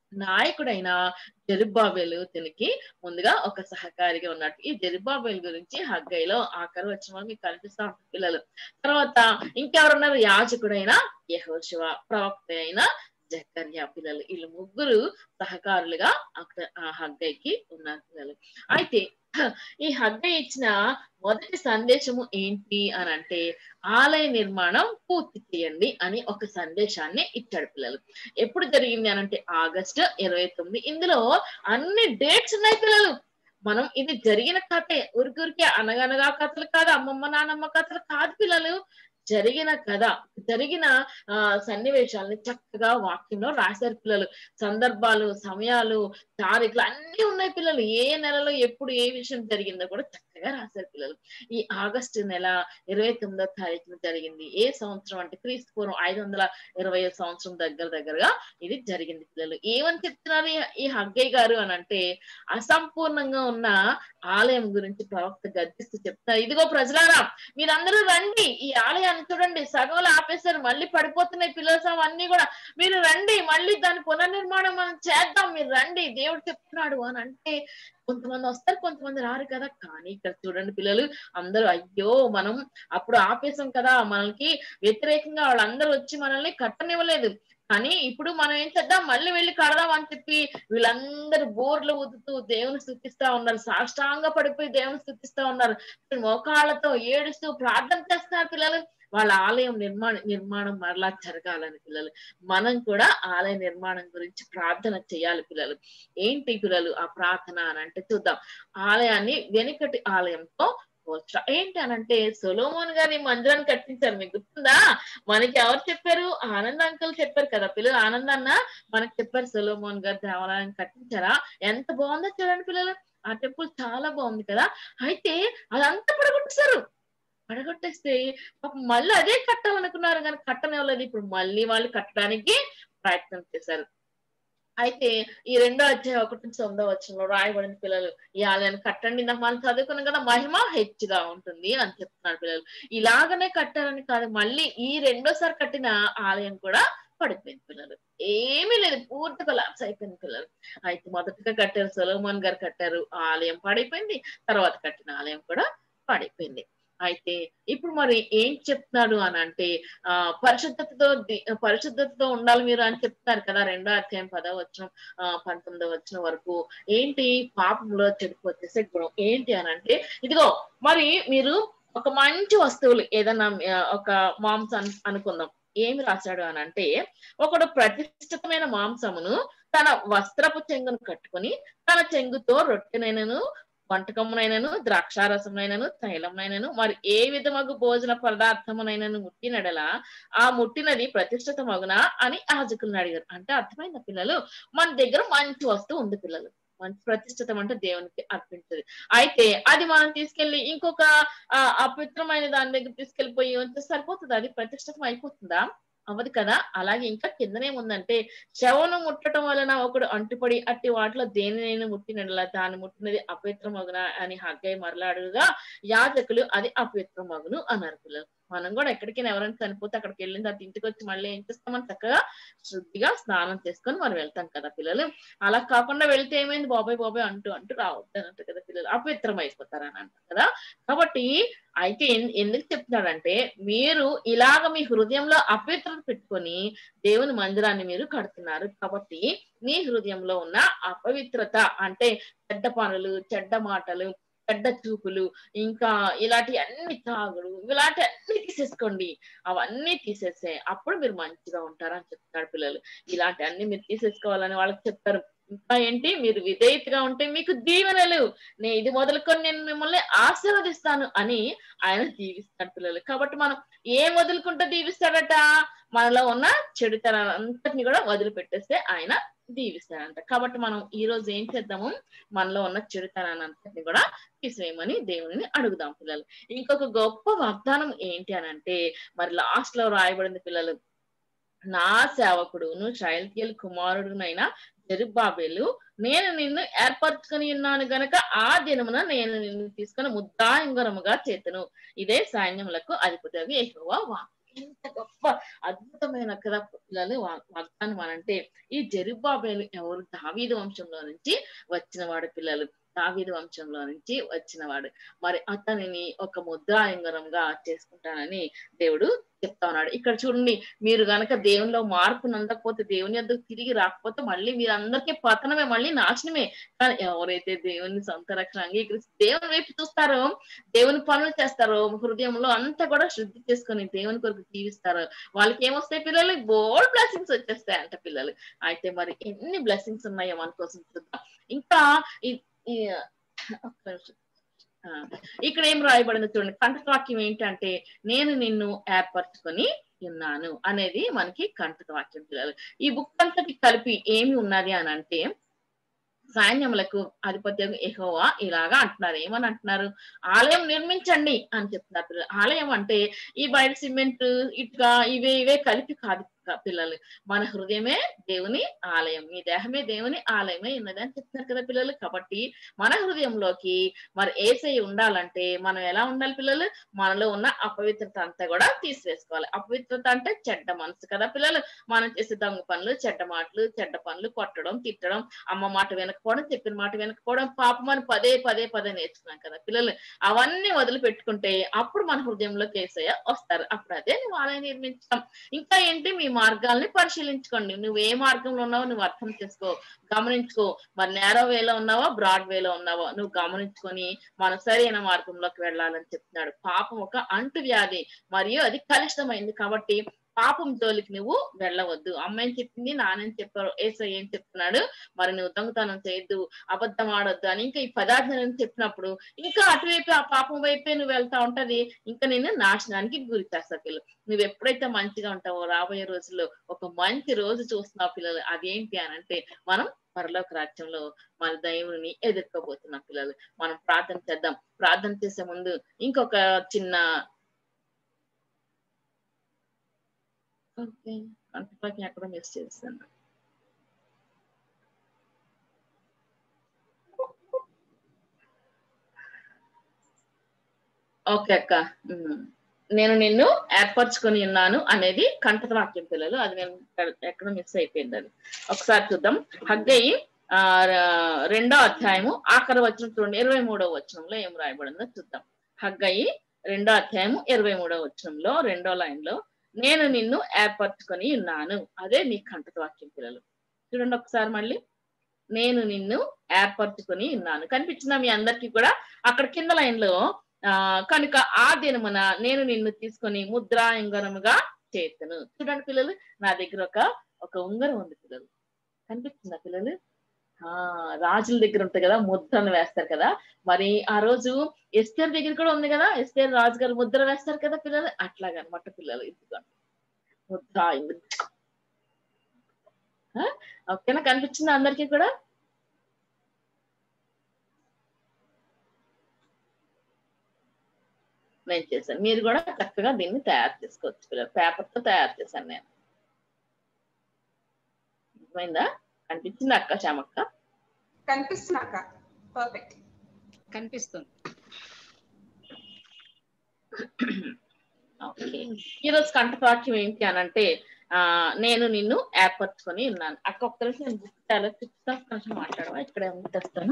B: నాయకుడైన జెరుబ్బాబెలు దీనికి ముందుగా ఒక సహకారిగా ఉన్నట్టు. ఈ జెరుబ్బాబెలు గురించి హగ్గయిలో ఆఖరి వచ్చిన మీకు కనిపిస్తా ఉంటుంది పిల్లలు. తర్వాత ఇంకెవరున్నారు? యాజకుడైన యెహోషువ, ప్రవక్త అయిన జకర్యా పిల్లలు. వీళ్ళు ముగ్గురు సహకారులుగా అక్కడ ఆ హగ్గయికి ఉన్నారు పిల్లలు. అయితే ఈ హగ్గయి ఇచ్చిన మొదటి సందేశము ఏంటి అని అంటే ఆలయ నిర్మాణం పూర్తి చేయండి అని ఒక సందేశాన్ని ఇచ్చాడు పిల్లలు. ఎప్పుడు జరిగింది అని అంటే ఆగస్టు ఇరవై తొమ్మిది. ఇందులో అన్ని డేట్స్ ఉన్నాయి పిల్లలు. మనం ఇది జరిగిన కథే, ఊరికూరికే అనగనగా కథలు కాదు, అమ్మమ్మ నానమ్మ కథలు కాదు పిల్లలు. జరిగిన కథ, జరిగిన ఆ సన్నివేశాలని చక్కగా వాక్యంలో రాశారు పిల్లలు. సందర్భాలు, సమయాలు, తారీఖులు అన్ని ఉన్నాయి పిల్లలు. ఏ నెలలో ఎప్పుడు ఏ విషయం జరిగిందో కూడా చక్కగా రాశారు పిల్లలు. ఈ ఆగస్టు నెల ఇరవై తొమ్మిదో తారీఖున జరిగింది. ఏ సంవత్సరం అంటే క్రీస్తు పూర్వం ఐదు వందల ఇరవై సంవత్సరం దగ్గర దగ్గరగా ఇది జరిగింది పిల్లలు. ఏమని చెప్తున్నారు ఈ హగ్గయి గారు అని అంటే అసంపూర్ణంగా ఉన్న ఆలయం గురించి ప్రవక్త గర్జిస్తూ చెప్తారు. ఇదిగో ప్రజలారా, మీరందరూ రండి, ఈ ఆలయాన్ని చూడండి, సగంలో ఆపేశారు, మళ్ళీ పడిపోతున్నాయి పిల్లలు అన్ని కూడా. మీరు రండి, మళ్ళీ దాని పునర్నిర్మాణం మనం చేద్దాం, మీరు రండి, దేవుడు చెప్తున్నాడు అని అంటే కొంతమంది వస్తారు, కొంతమంది రారు కదా. కానీ ఇక్కడ చూడండి పిల్లలు, అందరూ అయ్యో మనం అప్పుడు ఆపేసాం కదా, మనకి వ్యతిరేకంగా వాళ్ళందరూ వచ్చి మనల్ని కట్టనివ్వలేదు, కానీ ఇప్పుడు మనం ఏం చేద్దాం, మళ్ళీ వెళ్ళి కడదాం అని చెప్పి వీళ్ళందరూ బోర్లు ఊదుతూ దేవుని స్తుతిస్తా ఉన్నారు. సాష్టాంగ పడిపోయి దేవుని స్తుతిస్తా ఉన్నారు. మోకాళ్ళతో ఏడుస్తూ ప్రార్థన చేస్తున్నారు పిల్లలు. వాళ్ళ ఆలయం నిర్మాణ నిర్మాణం మరలా జరగాలని పిల్లలు. మనం కూడా ఆలయ నిర్మాణం గురించి ప్రార్థన చేయాలి పిల్లలు. ఏంటి పిల్లలు ఆ ప్రార్థన అని అంటే చూద్దాం. ఆలయాన్ని వెనుకటి ఆలయంతో ఏంటి అనంటే సొలొమోన్ గారి మందిరాన్ని కట్టించారు. మీకు గుర్తుందా? మనకి ఎవరు చెప్పారు? ఆనంద్ అంకుల్ చెప్పారు కదా పిల్లలు. ఆనంద్ అన్న మనకి చెప్పారు సొలొమోన్ గారి దేవాలయాన్ని కట్టించారా. ఎంత బాగుందో చూడండి పిల్లలు. ఆ టెంపుల్ చాలా బాగుంది కదా. అయితే అదంతా పడగొట్టేశారు. పడగొట్టేస్తే మళ్ళీ అదే కట్టాలనుకున్నారు కానీ కట్టనివ్వలేదు. ఇప్పుడు మళ్ళీ వాళ్ళు కట్టడానికి ప్రయత్నం చేశారు. అయితే ఈ రెండో అధ్యాయం ఒకటి నుంచి తొమ్మిదో వచనంలో రాయబడిన పిల్లలు ఈ ఆలయాన్ని కట్టండి, నాకు మనం చదువుకున్నాం కదా, మహిమ హెచ్చుగా ఉంటుంది అని చెప్తున్నారు పిల్లలు. ఇలాగనే కట్టారని కాదు, మళ్ళీ ఈ రెండోసారి కట్టిన ఆలయం కూడా పడిపోయింది పిల్లలు. ఏమీ లేదు, పూర్తి కొలాప్స్ అయిపోయింది పిల్లలు. అయితే మొదటిగా కట్టారు, సొలొమోన్ గారు కట్టారు, ఆలయం పడిపోయింది. తర్వాత కట్టిన ఆలయం కూడా పడిపోయింది. అయితే ఇప్పుడు మరి ఏం చెప్తున్నాడు అని అంటే ఆ పరిశుద్ధతతో పరిశుద్ధతతో ఉండాలి మీరు అని చెప్తారు కదా. రెండో అధ్యాయం పదో వచనం ఆ పంతొమ్మిదో వచనం వరకు ఏంటి పాపంలో చెడిపోతేసే గుణం ఏంటి అని అంటే ఇదిగో మరి మీరు ఒక మంచి వస్తువులు ఏదన్నా ఒక మాంసం అనుకుందాం. ఏమి రాశాడు అని అంటే ఒకడు ప్రతిష్ఠితమైన మాంసమును తన వస్త్రపు చెంగును కట్టుకొని తన చెంగుతో రొట్టెనైనను వంటకమునైనను ద్రాక్షారసమునైనను తైలమునైనను మరి ఏ విధమగు భోజన పదార్థమునైనను ముట్టినడలా ఆ ముట్టినది ప్రతిష్ఠితమగునా అని యాజకులను అడిగారు. అంటే అర్థమైందా పిల్లలు? మన దగ్గర మంచి వస్తువు ఉంది పిల్లలు, మంచి ప్రతిష్ఠితం అంటే దేవునికి అర్పించదు. అయితే అది మనం తీసుకెళ్లి ఇంకొక ఆ అపవిత్రమైన దాని దగ్గర తీసుకెళ్లిపోయి ఉంటే సరిపోతుంది, అది ప్రతిష్ఠితం అయిపోతుందా? అవ్వదు కదా. అలాగే ఇంకా కిందనేముందంటే శవను ముట్టడం వలన ఒకడు అంటుపడి అట్టి వాటిలో దేనినైనా ముట్టినట్లా దాన్ని ముట్టినది అపవిత్రమగునా అని హగ్గయి మరలాడుగా యాజకులు అది అపవిత్రమగును అన్నారు పిల్లలు. మనం కూడా ఎక్కడికైనా ఎవరైనా చనిపోతే అక్కడికి వెళ్ళిన తర్వాత ఇంటికి వచ్చి మళ్ళీ ఏం చేస్తామని చక్కగా శుద్ధిగా స్నానం చేసుకొని మనం వెళ్తాం కదా పిల్లలు. అలా కాకుండా వెళ్తే ఏమైంది బాబాయ్ బాబాయ్ అంటూ అంటూ రావద్దు అని అంటారు కదా పిల్లలు, అపవిత్రం అయిపోతారని అంటారు కదా. కాబట్టి అయితే ఎందుకు చెప్తున్నాడంటే మీరు ఇలాగ మీ హృదయంలో అపవిత్రత పెట్టుకొని దేవుని మందిరాన్ని మీరు కడుతున్నారు. కాబట్టి మీ హృదయంలో ఉన్న అపవిత్రత అంటే చెడ్డ పనులు, చెడ్డ మాటలు, చెడ్డ చూపులు, ఇంకా ఇలాంటి అన్ని తాగుడు, ఇలాంటి అన్ని తీసేసుకోండి. అవన్నీ తీసేస్తే అప్పుడు మీరు మంచిగా ఉంటారని చెప్తాడు పిల్లలు. ఇలాంటి అన్ని మీరు తీసేసుకోవాలని వాళ్ళకి చెప్తారు. ఇంకా ఏంటి, మీరు విధేయతగా ఉంటే మీకు దీవెనలు, నేను ఇది మొదలుకొని నేను మిమ్మల్ని ఆశీర్వదిస్తాను అని ఆయన దీవిస్తాడు పిల్లలు. కాబట్టి మనం ఏం వదులుకుంటే దీవిస్తాడట? మనలో ఉన్న చెడుతనాన్ని అంతటిని కూడా వదిలిపెట్టేస్తే ఆయన దీవిస్తాడంట. కాబట్టి మనం ఈ రోజు ఏం చేద్దాము, మనలో ఉన్న చెడుతనాన్ని అంతటిని కూడా తీసివేయమని దేవుని అడుగుదాం పిల్లలు. ఇంకొక గొప్ప వాగ్దానం ఏంటి అని అంటే మరి లాస్ట్ లో రాయబడింది పిల్లలు, నా సేవకుడును షయల్తీయేలు కుమారుడునైనా జెరుబ్బాబెలు నేను నిన్ను ఏర్పరచుకొని ఉన్నాను గనక ఆ దినమున నేను నిన్ను తీసుకుని ముద్దాయంగరముగా చేతును, ఇదే సైన్యములకు అధిపతిగా యెహోవా వాక్కు. ఇంత గొప్ప అద్భుతమైన కదా పిల్లలు వాగ్దానం అనంటే ఈ జెరుబ్బాబెలు ఎవరు? దావీదు వంశంలో నుంచి వచ్చిన వాడు పిల్లలు, దావీదు వంశంలో నుంచి వచ్చినవాడు. మరి అతనిని ఒక ముద్రాయంగరంగా చేసుకుంటానని దేవుడు చెప్తా ఉన్నాడు. ఇక్కడ చూడండి, మీరు గనక దేవునిలో మార్పు నందకపోతే, దేవుని యొద్దకు తిరిగి రాకపోతే మళ్ళీ మీరు అందరికీ పతనమే, మళ్ళీ నాశనమే. కానీ ఎవరైతే దేవుని సొంత రక్షణ అంగీకరిస్తే దేవుని వైపు చూస్తారో, దేవుని పనులు చేస్తారో, హృదయంలో అంతా కూడా శుద్ధి చేసుకొని దేవుని కొరకు జీవిస్తారో, వాళ్ళకి ఏమొస్తాయి పిల్లలు? బోల్డ్ బ్లెస్సింగ్స్ వచ్చేస్తాయి అంట పిల్లలు. అయితే మరి ఎన్ని బ్లెస్సింగ్స్ ఉన్నాయో మన కోసం చూద్దాం. ఇంకా ఇక్కడ ఏం రాయబడింది చూడండి. కంటకవాక్యం ఏంటంటే నేను నిన్ను ఏర్పరచుకొని ఉన్నాను అనేది మనకి కంటకవాక్యం పిల్లలు. ఈ బుక్ అంతటి కలిపి ఏమి ఉన్నది అని అంటే, సైన్యములకు అధిపతి యెహోవా ఇలాగా అంటున్నారు. ఏమని అంటున్నారు? ఆలయం నిర్మించండి అని చెప్తున్నారు పిల్లలు. ఆలయం అంటే ఈ బయట సిమెంట్, ఇటుక ఇవే ఇవే కలిపి కాదు పిల్లలు. మన హృదయమే దేవుని ఆలయం, మీ దేహమే దేవుని ఆలయమే ఉన్నది అని చెప్తున్నారు కదా పిల్లలు. కాబట్టి మన హృదయంలోకి మరి యేసయ్య ఉండాలంటే మనం ఎలా ఉండాలి పిల్లలు? మనలో ఉన్న అపవిత్రత అంతా కూడా తీసివేసుకోవాలి. అపవిత్రత అంటే చెడ్డ మనసు కదా పిల్లలు. మనం చేసే దొంగ పనులు, చెడ్డ మాటలు, చెడ్డ పనులు, కొట్టడం, తిట్టడం, అమ్మ మాట వినకపోవడం, చెప్పిన మాట వినకపోవడం, పాపం అని పదే పదే పదే నేర్చుకున్నాం కదా పిల్లలు. అవన్నీ వదిలిపెట్టుకుంటే అప్పుడు మన హృదయంలోకి యేసయ్య వస్తారు. అప్పుడు అదే నువ్వు ఆలయం నిర్మించాం. ఇంకా ఏంటి? మీ మార్గాల్ని పరిశీలించుకోండి. నువ్వు ఏ మార్గంలో ఉన్నావో నువ్వు అర్థం చేసుకో, గమనించుకో. మరి నేరో వేలో ఉన్నావా, బ్రాడ్ వేలో ఉన్నావా నువ్వు గమనించుకొని మన సరైన మార్గంలోకి వెళ్ళాలని చెప్తున్నాడు. పాపం ఒక అంటు వ్యాధి మరియు అది కలుషితమైంది. కాబట్టి పాపం జోలికి నువ్వు వెళ్ళవద్దు. అమ్మ ఏం చెప్పింది, నానేం చెప్పారు, యేసయ్య ఏం చెప్తున్నాడు? మరి నువ్వు దొంగతనం చేయొద్దు, అబద్ధం ఆడొద్దు అని ఇంకా ఈ పదార్థాలను చెప్పినప్పుడు ఇంకా అటువైపు ఆ పాపం వైపే నువ్వు వెళ్తా ఉంటది. ఇంకా నేను నాశనానికి గురి చేస్తా పిల్లలు. నువ్వు ఎప్పుడైతే మంచిగా ఉంటావో రాబోయే రోజుల్లో ఒక మంచి రోజు చూస్తున్నావు పిల్లలు. అదేంటి అని అంటే మనం పరలోక రాజ్యంలో మన దేవుని ఎదుర్కోబోతున్నాం పిల్లలు. మనం ప్రార్థన చేద్దాం. ప్రార్థన చేసే ముందు ఇంకొక చిన్న ఓకే కంటపాకి అక్కడ మిస్ చేస్తాను. ఓకే అక్క, నేను నిన్ను ఏర్పరచుకొని ఉన్నాను అనేది కంటక వాక్యం పిల్లలు. అది నేను ఎక్కడ మిస్ అయిపోయింది. అది ఒకసారి చూద్దాం. హగ్గయి ఆ రెండో అధ్యాయము ఆఖరి వచనం చూడండి, ఇరవై మూడవ వచనంలో ఏం రాయబడిందో చూద్దాం. హగ్గయి రెండో అధ్యాయము ఇరవై మూడవ వచనంలో రెండో లైన్ లో నేను నిన్ను ఏర్పరచుకొని ఉన్నాను, అదే నీ కంటక వాక్యం పిల్లలు. చూడండి ఒకసారి మళ్ళీ, నేను నిన్ను ఏర్పరచుకొని ఉన్నాను. కనిపించిందా మీ అందరికీ కూడా? అక్కడ కింద లైన్ లో ఆ కనుక ఆ దినమున నేను నిన్ను తీసుకొని ముద్రాయంగరముగా చేతును. చూడండి పిల్లలు, నా దగ్గర ఒక ఒక ఉంగరం ఉంది పిల్లలు. కనిపిస్తుందా పిల్లలు? ఆ రాజుల దగ్గర ఉంటుంది కదా, ముద్రను వేస్తారు కదా. మరి ఆ రోజు ఎస్తేర్ దగ్గర కూడా ఉంది కదా, ఎస్తేర్ రాజు గారు ముద్ర వేస్తారు కదా పిల్లలు. అట్లాగనమాట పిల్లలు. ఇదిగోండి ముద్ర. ఓకేనా? కనిపించిందా అందరికీ కూడా? నేను చేశాను. మీరు కూడా చక్కగా దీన్ని తయారు చేసుకోవచ్చు పిల్లలు. పేపర్ తో తయారు చేశాను నేను. అర్థమైందా? కనిపించింది అక్క చామక్క?
D: కనిపిస్తుంది అక్క. పర్ఫెక్ట్
A: కనిపిస్తుంది.
B: ఓకే, ఈరోజు కంఠపాఠ్యం ఏంటి అనంటే ఆ నేను నిన్ను ఏర్పరచుకొని ఉన్నాను. అక్క ఒక్క నిమిషం నేను బుక్ చాలా కొంచెం మాట్లాడవా? ఇక్కడ తెస్తాను.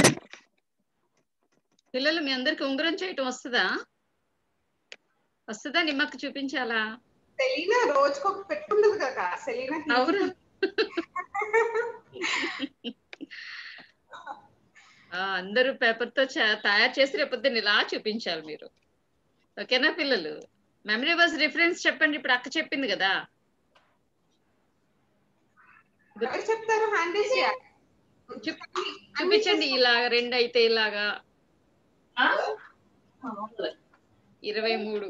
A: పిల్లలు మీ అందరికి ఉంగరం చేయటం వస్తుందా? వస్తుందా? నిమ్మకి చూపించాలా?
D: సెలీనా రోజుకు ఒక పెట్టుకుంటుంది కదా సెలీనా.
A: అవును, అందరూ పేపర్ తో తయారు చేసి రేపొద్దున ఇలా చూపించాలి మీరు. ఓకేనా పిల్లలు? మెమరీ వర్స్ రిఫరెన్స్ చెప్పండి. ఇప్పుడు అక్క చెప్పింది కదా,
D: చెప్తారు.
A: చూపించండి. ఇలాగా రెండు అయితే ఇలాగా ఇరవై మూడు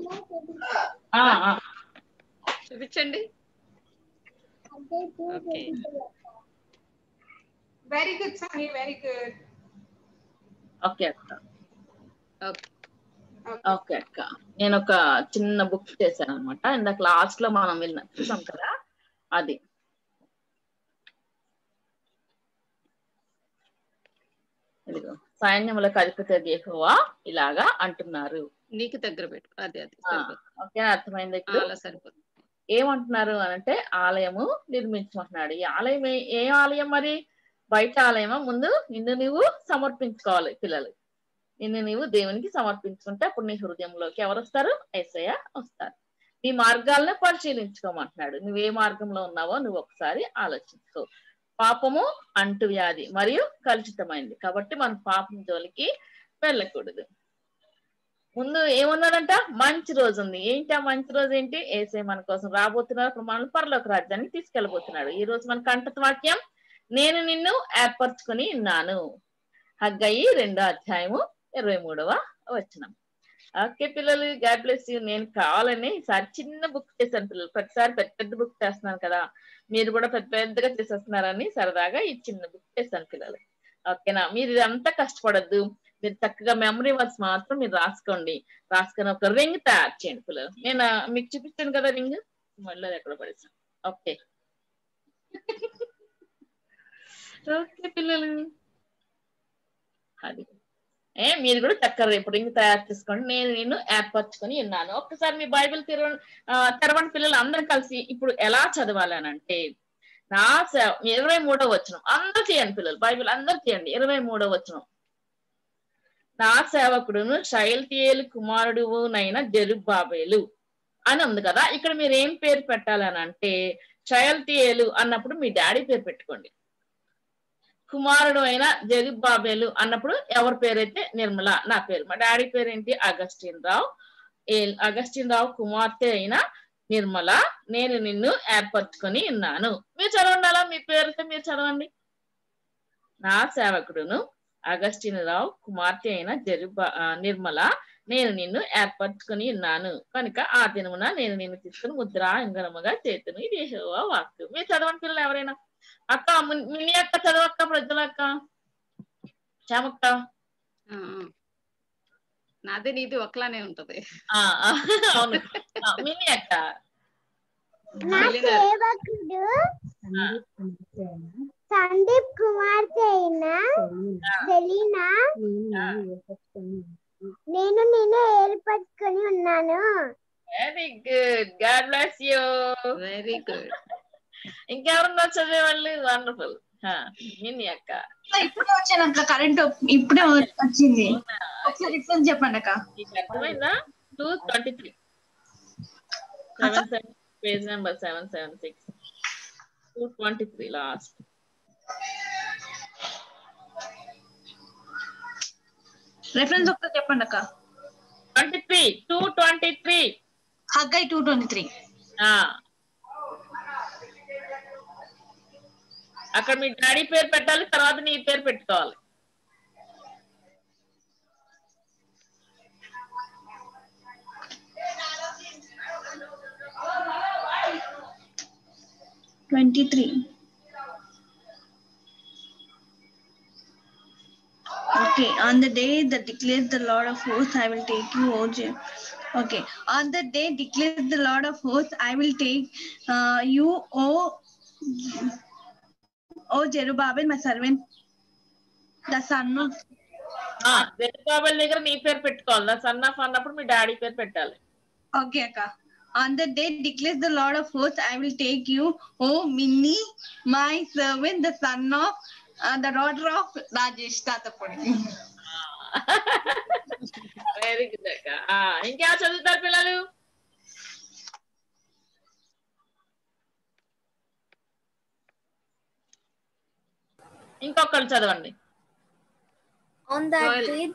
A: చూపించండి. Okay,
D: very good Sunny, very good.
B: Okay అక్క. ఓకే అక్క, నేను ఒక చిన్న బుక్ చేశాను అనమాట. ఇందాక లాస్ట్ లో మనం వెళ్ళిన చూసాం కదా, అది ఇదిగో సైన్యములకు అధిపతి యెహోవా ఇలాగా అంటున్నారు.
A: నీకు దగ్గర పెట్టు. అదే అదే
B: ఆ,
A: సరిపోతుంది.
B: ఓకే అర్థమైంది.
A: ఆ,
B: ఇప్పుడు
A: అలా సరిపోతుంది.
B: ఏమంటున్నారు అనంటే ఆలయము నిర్మించమంటున్నాడు. ఈ ఆలయం ఏ- ఏ ఆలయం మరి? బయట ఆలయమా? ముందు నిన్ను నువ్వు సమర్పించుకోవాలి పిల్లలు. నిన్ను నీవు దేవునికి సమర్పించుకుంటే అప్పుడు నీ హృదయంలోకి ఎవరు వస్తారు? యేసయ్య వస్తారు. నీ మార్గాలను పరిశీలించుకోమంటున్నాడు. నువ్వు ఏ మార్గంలో ఉన్నావో నువ్వు ఒకసారి ఆలోచించుకో. పాపము అంటువ్యాధి మరియు కలుషితమైంది కాబట్టి మనం పాపం జోలికి వెళ్ళకూడదు. ముందు ఏమున్నాడంట? మంచి రోజు ఉంది. ఏంటి ఆ మంచి రోజు ఏంటి? యేసయ్య మన కోసం రాబోతున్నారు. అప్పుడు మనల్ని పరలోక రాజ్యానికి తీసుకెళ్ళబోతున్నాడు. ఈ రోజు మన కంఠత వాక్యం, నేను నిన్ను ఏర్పరచుకొని ఉన్నాను. హగ్గయి రెండో అధ్యాయము ఇరవై మూడవ వచనం. ఓకే పిల్లలు, గాడ్ బ్లెస్ యూ. నేను కావాలని ఈసారి చిన్న బుక్ చేశాను పిల్లలు. ప్రతిసారి పెద్ద పెద్ద బుక్ చేస్తున్నాను కదా, మీరు కూడా పెద్ద పెద్దగా చేసేస్తున్నారని సరదాగా ఈ చిన్న బుక్ చేశాను పిల్లలు. ఓకేనా? మీరు ఇదంతా కష్టపడద్దు. మీరు చక్కగా మెమరీ వర్డ్స్ మాత్రం మీరు రాసుకోండి. రాసుకొని ఒక రింగ్ తయారు చేయండి పిల్లలు. నేను మీకు చూపించాను కదా రింగ్, మళ్ళీ అది ఎక్కడ పడేసాను. ఓకే ఓకే పిల్లలు, అది ఏ మీరు కూడా చక్కగా రేపు రింగ్ తయారు చేసుకోండి. నేను నిన్ను ఏర్పరచుకొని ఉన్నాను. ఒక్కసారి మీ బైబిల్ తెరవ తెరవండి పిల్లలు. అందరం కలిసి ఇప్పుడు ఎలా చదవాలి అని అంటే, నా సేవ ఇరవై మూడో వచనం అందరూ చేయండి పిల్లలు. బైబిల్ అందరూ చేయండి. ఇరవై మూడో వచనం. నా సేవకుడును షయల్తీయేలు కుమారుడునైన జెరుబ్బాబెలు అని ఉంది కదా. ఇక్కడ మీరు ఏం పేరు పెట్టాలని అంటే, షయల్తీయేలు అన్నప్పుడు మీ డాడీ పేరు పెట్టుకోండి. కుమారుడు అయిన జెరుబ్బాబెలు అన్నప్పుడు ఎవరి పేరైతే నిర్మల, నా పేరు. మా డాడీ పేరు ఏంటి? అగస్టిన్ రావు. అగస్టిన్ రావు కుమార్తె అయిన నిర్మల, నేను నిన్ను ఏర్పరచుకొని ఉన్నాను. మీరు చదవండి అలా, మీ పేరుతో మీరు చదవండి. నా సేవకుడును అగస్టిన్ రావు కుమార్తె అయిన జెరుబ్బా నిర్మల, నేను నిన్ను ఏర్పరచుకొని ఉన్నాను కనుక ఆ దినమున నేను నిన్ను తీసుకుని ముద్రా ఇంగనముగా చేతును. ఇది యెహోవా వాక్కు. మీరు చదవండి పిల్లలు. ఎవరైనా అక్క, మినీ అక్క చదవక్క, ప్రజల అక్క, శ్యామక్క.
A: ఆ, ఆ. నాది నీది ఒకలానే ఉంటది.
B: ఆ, ఆ, అవును. ఆ, మినీ అక్క.
G: నా సేవకుడు సందీప్ కుమార్తె అయిన సెలీనా, నేను నిన్ను ఏర్పరచుకొని ఉన్నాను.
B: Very good, God bless you.
A: Very good.
B: ఇంకెవరన్నా చదివేవాళ్ళు? వండర్ఫుల్. మినీ అక్క.
C: ఇప్పుడే వచ్చాను అక్క, కరెంట్ ఇప్పుడే వచ్చింది. ఒకసారి రిఫరెన్స్ చెప్పండి అక్క.
B: అర్థమైందా? Two twenty three seven seven page number seven seven six two twenty three last.
C: Reference ఒకసారి చెప్పండి అక్క.
B: Twenty three two twenty three
C: Haggai two twenty three.
B: అక్కడ మీ డాడీ పేరు పెట్టాలి, తర్వాత నీ పేరు పెట్టుకోవాలి.
C: Twenty three. Okay, on the day that declares the Lord of hosts, I will take you, O Je- Okay, on the day declares the Lord of hosts, I will take uh, you, O O Zerubbabel, my servant, the son of.
B: Zerubbabel దగ్గర నీ పేరు పెట్టుకోవాలి. Son of అన్నప్పుడు మీ daddy పేరు పెట్టాలి.
C: Okay, akka. On the day declares the Lord of hosts, I will take you, O Minni, my servant, the son of uh, the daughter of Rajesh Tatapudi.
B: Very good అక్క. ఇంకా చదువుతారు పిల్లలు? ఇంకొకరు చదవండి.
E: On that
A: Joel.
E: day,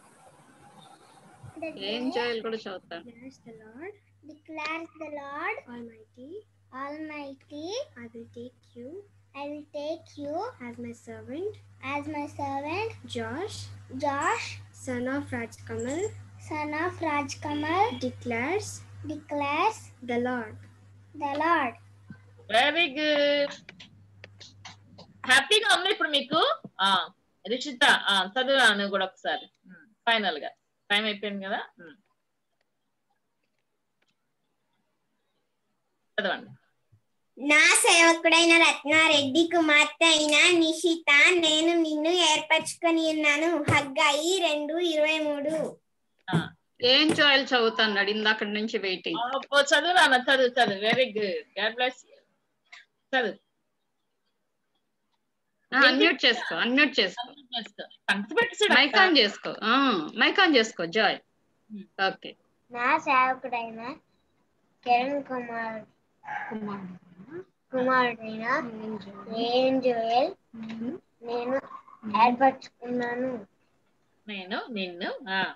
A: ఏం జోయల్ కూడా చదువుతాను.
E: declares the Lord
G: Declares the Lord
E: Almighty,
G: Almighty,
E: I will take you
G: I will take you
E: as my servant,
G: as my servant,
E: Josh,
G: Josh,
E: son of Rajkamal,
G: son of Rajkamal,
E: declares
G: declares
E: the Lord.
G: the Lord.
B: Very good. హ్యాపీగా ఉంది ఇప్పుడు మీకు? ఆ రిషిత చదువు నువ్వు కూడా ఒకసారి final గా. టైం అయిపోయింది కదా, చదవండి.
E: నా సేవకుడైన రత్నారెడ్డి కుమార్తె అయిన నిషిత నేను నిన్ను ఏర్పరచుకొని ఉన్నాను. హగ్గాయి రెండు ఇరవై మూడు.
A: ఏం జోయల్ చదువుతున్నాడు ఇందాక నుంచి వెయిటింగ్.
B: చదువు నాన్న, చదువు చదువు. Very good. God bless you. చదువు.
A: అన్మ్యూట్ చేసుకో, అన్మ్యూట్ చేసుకో, మైక్ ఆన్ చేసుకో, మైక్ ఆన్ చేసుకో జాయ్. ఓకే.
I: నా సేవకుడైన కిరణ్ కుమార్ కుమారుడైన నేను జోయల్ నేను ఏర్పరచుకున్నాను.
B: నేను నిన్ను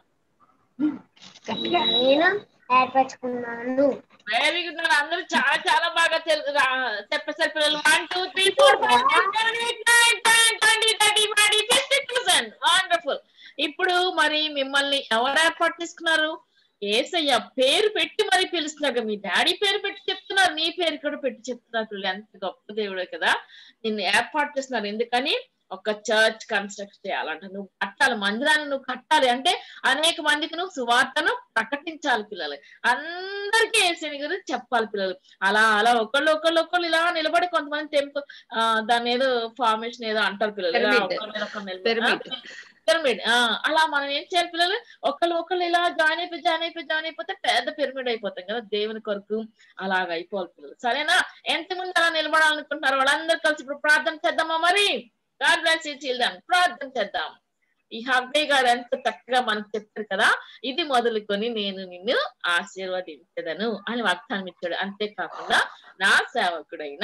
I: నేను ఏర్పరచుకున్నాను.
B: Very good. అందరూ చాలా చాలా బాగా చెప్పేసారు పిల్లలు. One two three four five six seven eight nine ten twenty thirty forty fifty thousand. Wonderful. ఇప్పుడు మరి మిమ్మల్ని ఎవరు ఏర్పాటు చేసుకున్నారు? ఏసయ్య పేరు పెట్టి మరి పిలుస్తున్నారు. మీ డాడీ పేరు పెట్టి చెప్తున్నారు, నీ పేరు కూడా పెట్టి చెప్తున్నారు. పిల్లలు ఎంత గొప్ప దేవుడే కదా, నిన్ను ఏర్పాటు చేస్తున్నారు. ఎందుకని? ఒక చర్చ్ కన్స్ట్రక్ట్ చేయాలంట. నువ్వు కట్టాలి, మందిరాన్ని నువ్వు కట్టాలి అంటే అనేక మందికి నువ్వు సువార్తను ప్రకటించాలి. పిల్లలు అందరికీ ఏసయ్య గురించి చెప్పాలి. పిల్లలు అలా అలా ఒకళ్ళు ఒకళ్ళు ఒకళ్ళు ఇలా నిలబడి కొంతమంది టెంపుల్ దాన్ని ఏదో ఫార్మేషన్ ఏదో అంటారు పిల్లలు, పిరమిడ్. అలా మనం ఏం చేయాలి పిల్లలు? ఒకళ్ళు ఒకళ్ళు ఇలా జాయిన్ అయిపోయి జాయిన్ అయిపోయి జాయిన్ అయిపోతే పెద్ద పిరమిడ్ అయిపోతాం కదా దేవుని కొరకు. అలాగ అయిపోవాలి పిల్లలు. సరేనా? ఎంతమంది అలా నిలబడాలనుకుంటున్నారు వాళ్ళందరూ కలిసి ఇప్పుడు ప్రార్థన చేద్దామా? మరి గాడ్ బ్లెస్ యు చిల్డ్రన్. ప్రార్థన చేద్దాం. ఈ హబ్బే గారు ఎంత చక్కగా మనకు చెప్పారు కదా, ఇది మొదలుకొని నేను నిన్ను ఆశీర్వదించదను అని వాగ్దానం ఇచ్చాడు. అంతేకాకుండా నా సేవకుడైన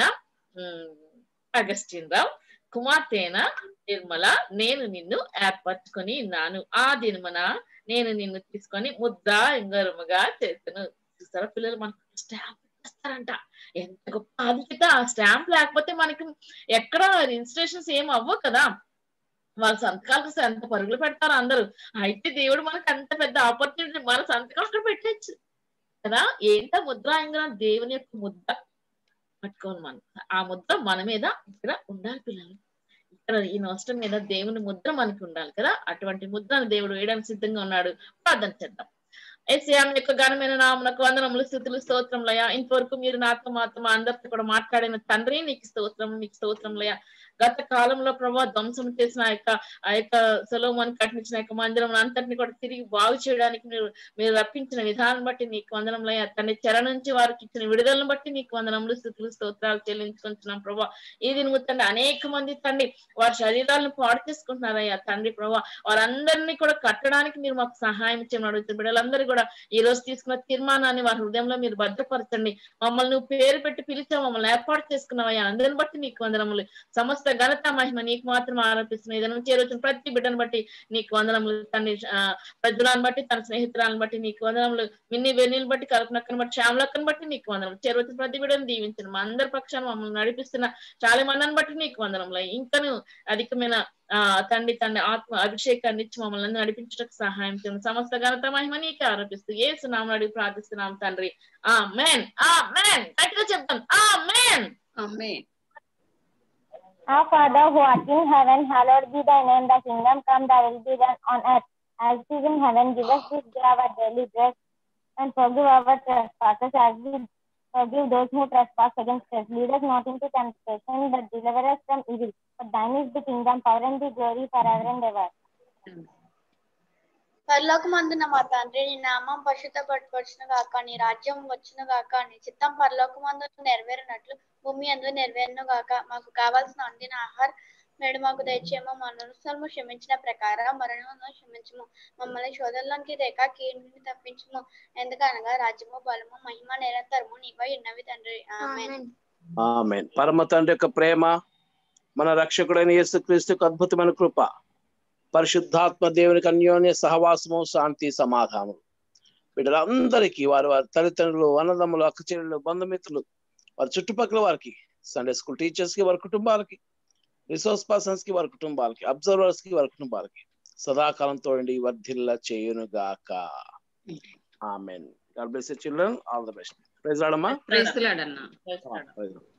B: అగస్టిన్ రావు కుమార్తెన నిర్మల నేను నిన్ను ఏర్పరచుకొని ఉన్నాను. ఆ దినమున నేను నిన్ను తీసుకొని ముద్ద ఇంగరముగా చేస్తాను. చూస్తారా పిల్లలు? మనకు స్టాంప్ ఇస్తారంట. ఎంత గొప్ప ఆధిక్యత! ఆ స్టాంప్ లేకపోతే మనకి ఎక్కడ రిజిస్ట్రేషన్స్ ఏం అవ్వవు కదా. వాళ్ళ సంతకాలకు ఎంత పరుగులు పెడతారు అందరూ. అయితే దేవుడు మనకు అంత పెద్ద ఆపర్చునిటీ, మన సంతకాలు అక్కడ పెట్టచ్చు కదా. ఏంటో ముద్ర ఇంగరం? దేవుని యొక్క ముద్ర పట్టుకోవాలి మనం. ఆ ముద్ర మన మీద ఇక్కడ ఉండాలి పిల్లలు. ఇక్కడ ఈ నష్టం మీద దేవుని ముద్ర మనకి ఉండాలి కదా. అటువంటి ముద్రను దేవుడు వేయడానికి సిద్ధంగా ఉన్నాడు. ప్రార్థన చేద్దాం. యేసయ్య యొక్క ఘనమైన నామమునకు వందనములు, స్తుతులు, స్తోత్రములయ్యా. ఇంతవరకు మీరు నాతో మాతో మా అందరితో కూడా మాట్లాడిన తండ్రి నీకు స్తోత్రం, నీకు స్తోత్రములయ్యా. గత కాలంలో ప్రభావ ధ్వంసం చేసిన ఆ యొక్క ఆ యొక్క సొలొమోను కట్టించిన యొక్క మందిరం అంతటిని కూడా తిరిగి బాగు చేయడానికి మీరు మీరు రప్పించిన విధానం బట్టి నీకు వందనములయ్యా. తండ్రి చెర నుంచి వారికి ఇచ్చిన విడుదలను బట్టి నీకు వందనములు, స్తుతులు, స్తోత్రాలు చెల్లించుకుంటున్నాం ప్రభావ. ఈ దినము తండ్రి అనేక మంది తండ్రి వారి శరీరాలను పాడు చేసుకుంటున్నారయ్యా తండ్రి ప్రభావ. వారందరినీ కూడా కట్టడానికి మీరు మాకు సహాయం చేయమని అడుగుతున్న బిడ్డలందరూ కూడా ఈ రోజు తీసుకున్న తీర్మానాన్ని వారి హృదయంలో మీరు భద్రపరచండి. మమ్మల్ని నువ్వు పేరు పెట్టి పిలిచావు, మమ్మల్ని ఏర్పాటు చేసుకున్నావయ్యా. అందరిని బట్టి నీకు వందనములు. సమస్త ఘనత మహిమ నీకు మాత్రం ఆరోపిస్తున్నాయి. ఇది నుంచి రోజు ప్రతి బిడ్డను బట్టి నీకు వందనములు తండ్రి. ఆ ప్రజలను బట్టి, తన స్నేహితురాలను బట్టి నీకు వందనములు. మిన్ని వెన్నీలు బట్టి, కల్పనక్కను బట్టి, శ్యామలక్కను బట్టి నీకు వందనములు. చేరవచ్చు ప్రతి బిడ్డను దీవించండి. మా అందరి పక్షాన్ని మమ్మల్ని నడిపిస్తున్న చాలా మందిని బట్టి నీకు వందనములు. ఇంకను అధికమైన ఆ తండ్రి తండ్రి ఆత్మ అభిషేకాన్ని ఇచ్చి మమ్మల్ని నడిపించడానికి సహాయం చేయండి. సమస్త ఘనత మహిమ నీకే ఆరోపిస్తూ యేసు నామమున అడిగి ప్రార్థిస్తున్నాం తండ్రి. ఆమేన్, ఆమేన్. గట్టిగా చెప్తాం ఆమేన్, ఆమేన్.
G: Our Father who art in heaven, hallowed be thy name. Thy kingdom come, thy will be done on earth as it is in heaven. Give us this day our daily bread, and forgive our trespasses as we forgive those who trespass against us. Lead us not into temptation, but deliver us from evil. For thine is the kingdom, power, and the glory forever and ever.
I: పరలోకమందున మా తండ్రి, నీ నామం పరిశుద్ధపరచబడును గాక, నీ రాజ్యం వచ్చును గాక, నీ చిత్తం పరలోకమందు నెరవేరినట్లు భూమి అందు నెరవేరును గాక. మాకు కావాల్సిన అందిన ఆహారం నేడు మాకు దయచేయము. మా అనుసరము క్షమించిన ప్రకారం మరణమును క్షమించము. మమ్మల్ని శోధనలోనికి రేఖ కీడుని తప్పించము. ఎందుకనగా రాజ్యము, బలము, మహిమ నిరంతరము నీవై ఉన్నవి తండ్రి. ఆమేన్,
J: ఆమేన్. పరమ తండ్రి యొక్క ప్రేమ, మన రక్షకుడైన యేసుక్రీస్తుకు అద్భుతమైన కృప, పరిశుద్ధాత్మ దేవునికి అన్యోన్య సహవాసము, శాంతి, సమాధానం వీళ్ళందరికీ వారి వారి తల్లిదండ్రులు, అన్నదమ్ములు, అక్కచెల్లెలు, బంధుమిత్రులు, వారి చుట్టుపక్కల వారికి, సండే స్కూల్ టీచర్స్ కి, వారి కుటుంబాలకి, రిసోర్స్ పర్సన్స్ కి, వారి కుటుంబాలకి, అబ్జర్వర్స్ కి, వారి కుటుంబాలకి సదాకాలం తోడండి వర్ధిల్ల చేయును గాక. ఆమేన్. God bless you children. All the best. Praise Lord అమ్మా.
A: ప్రైజ్ లార్డ్ అన్న.
J: Praise lord.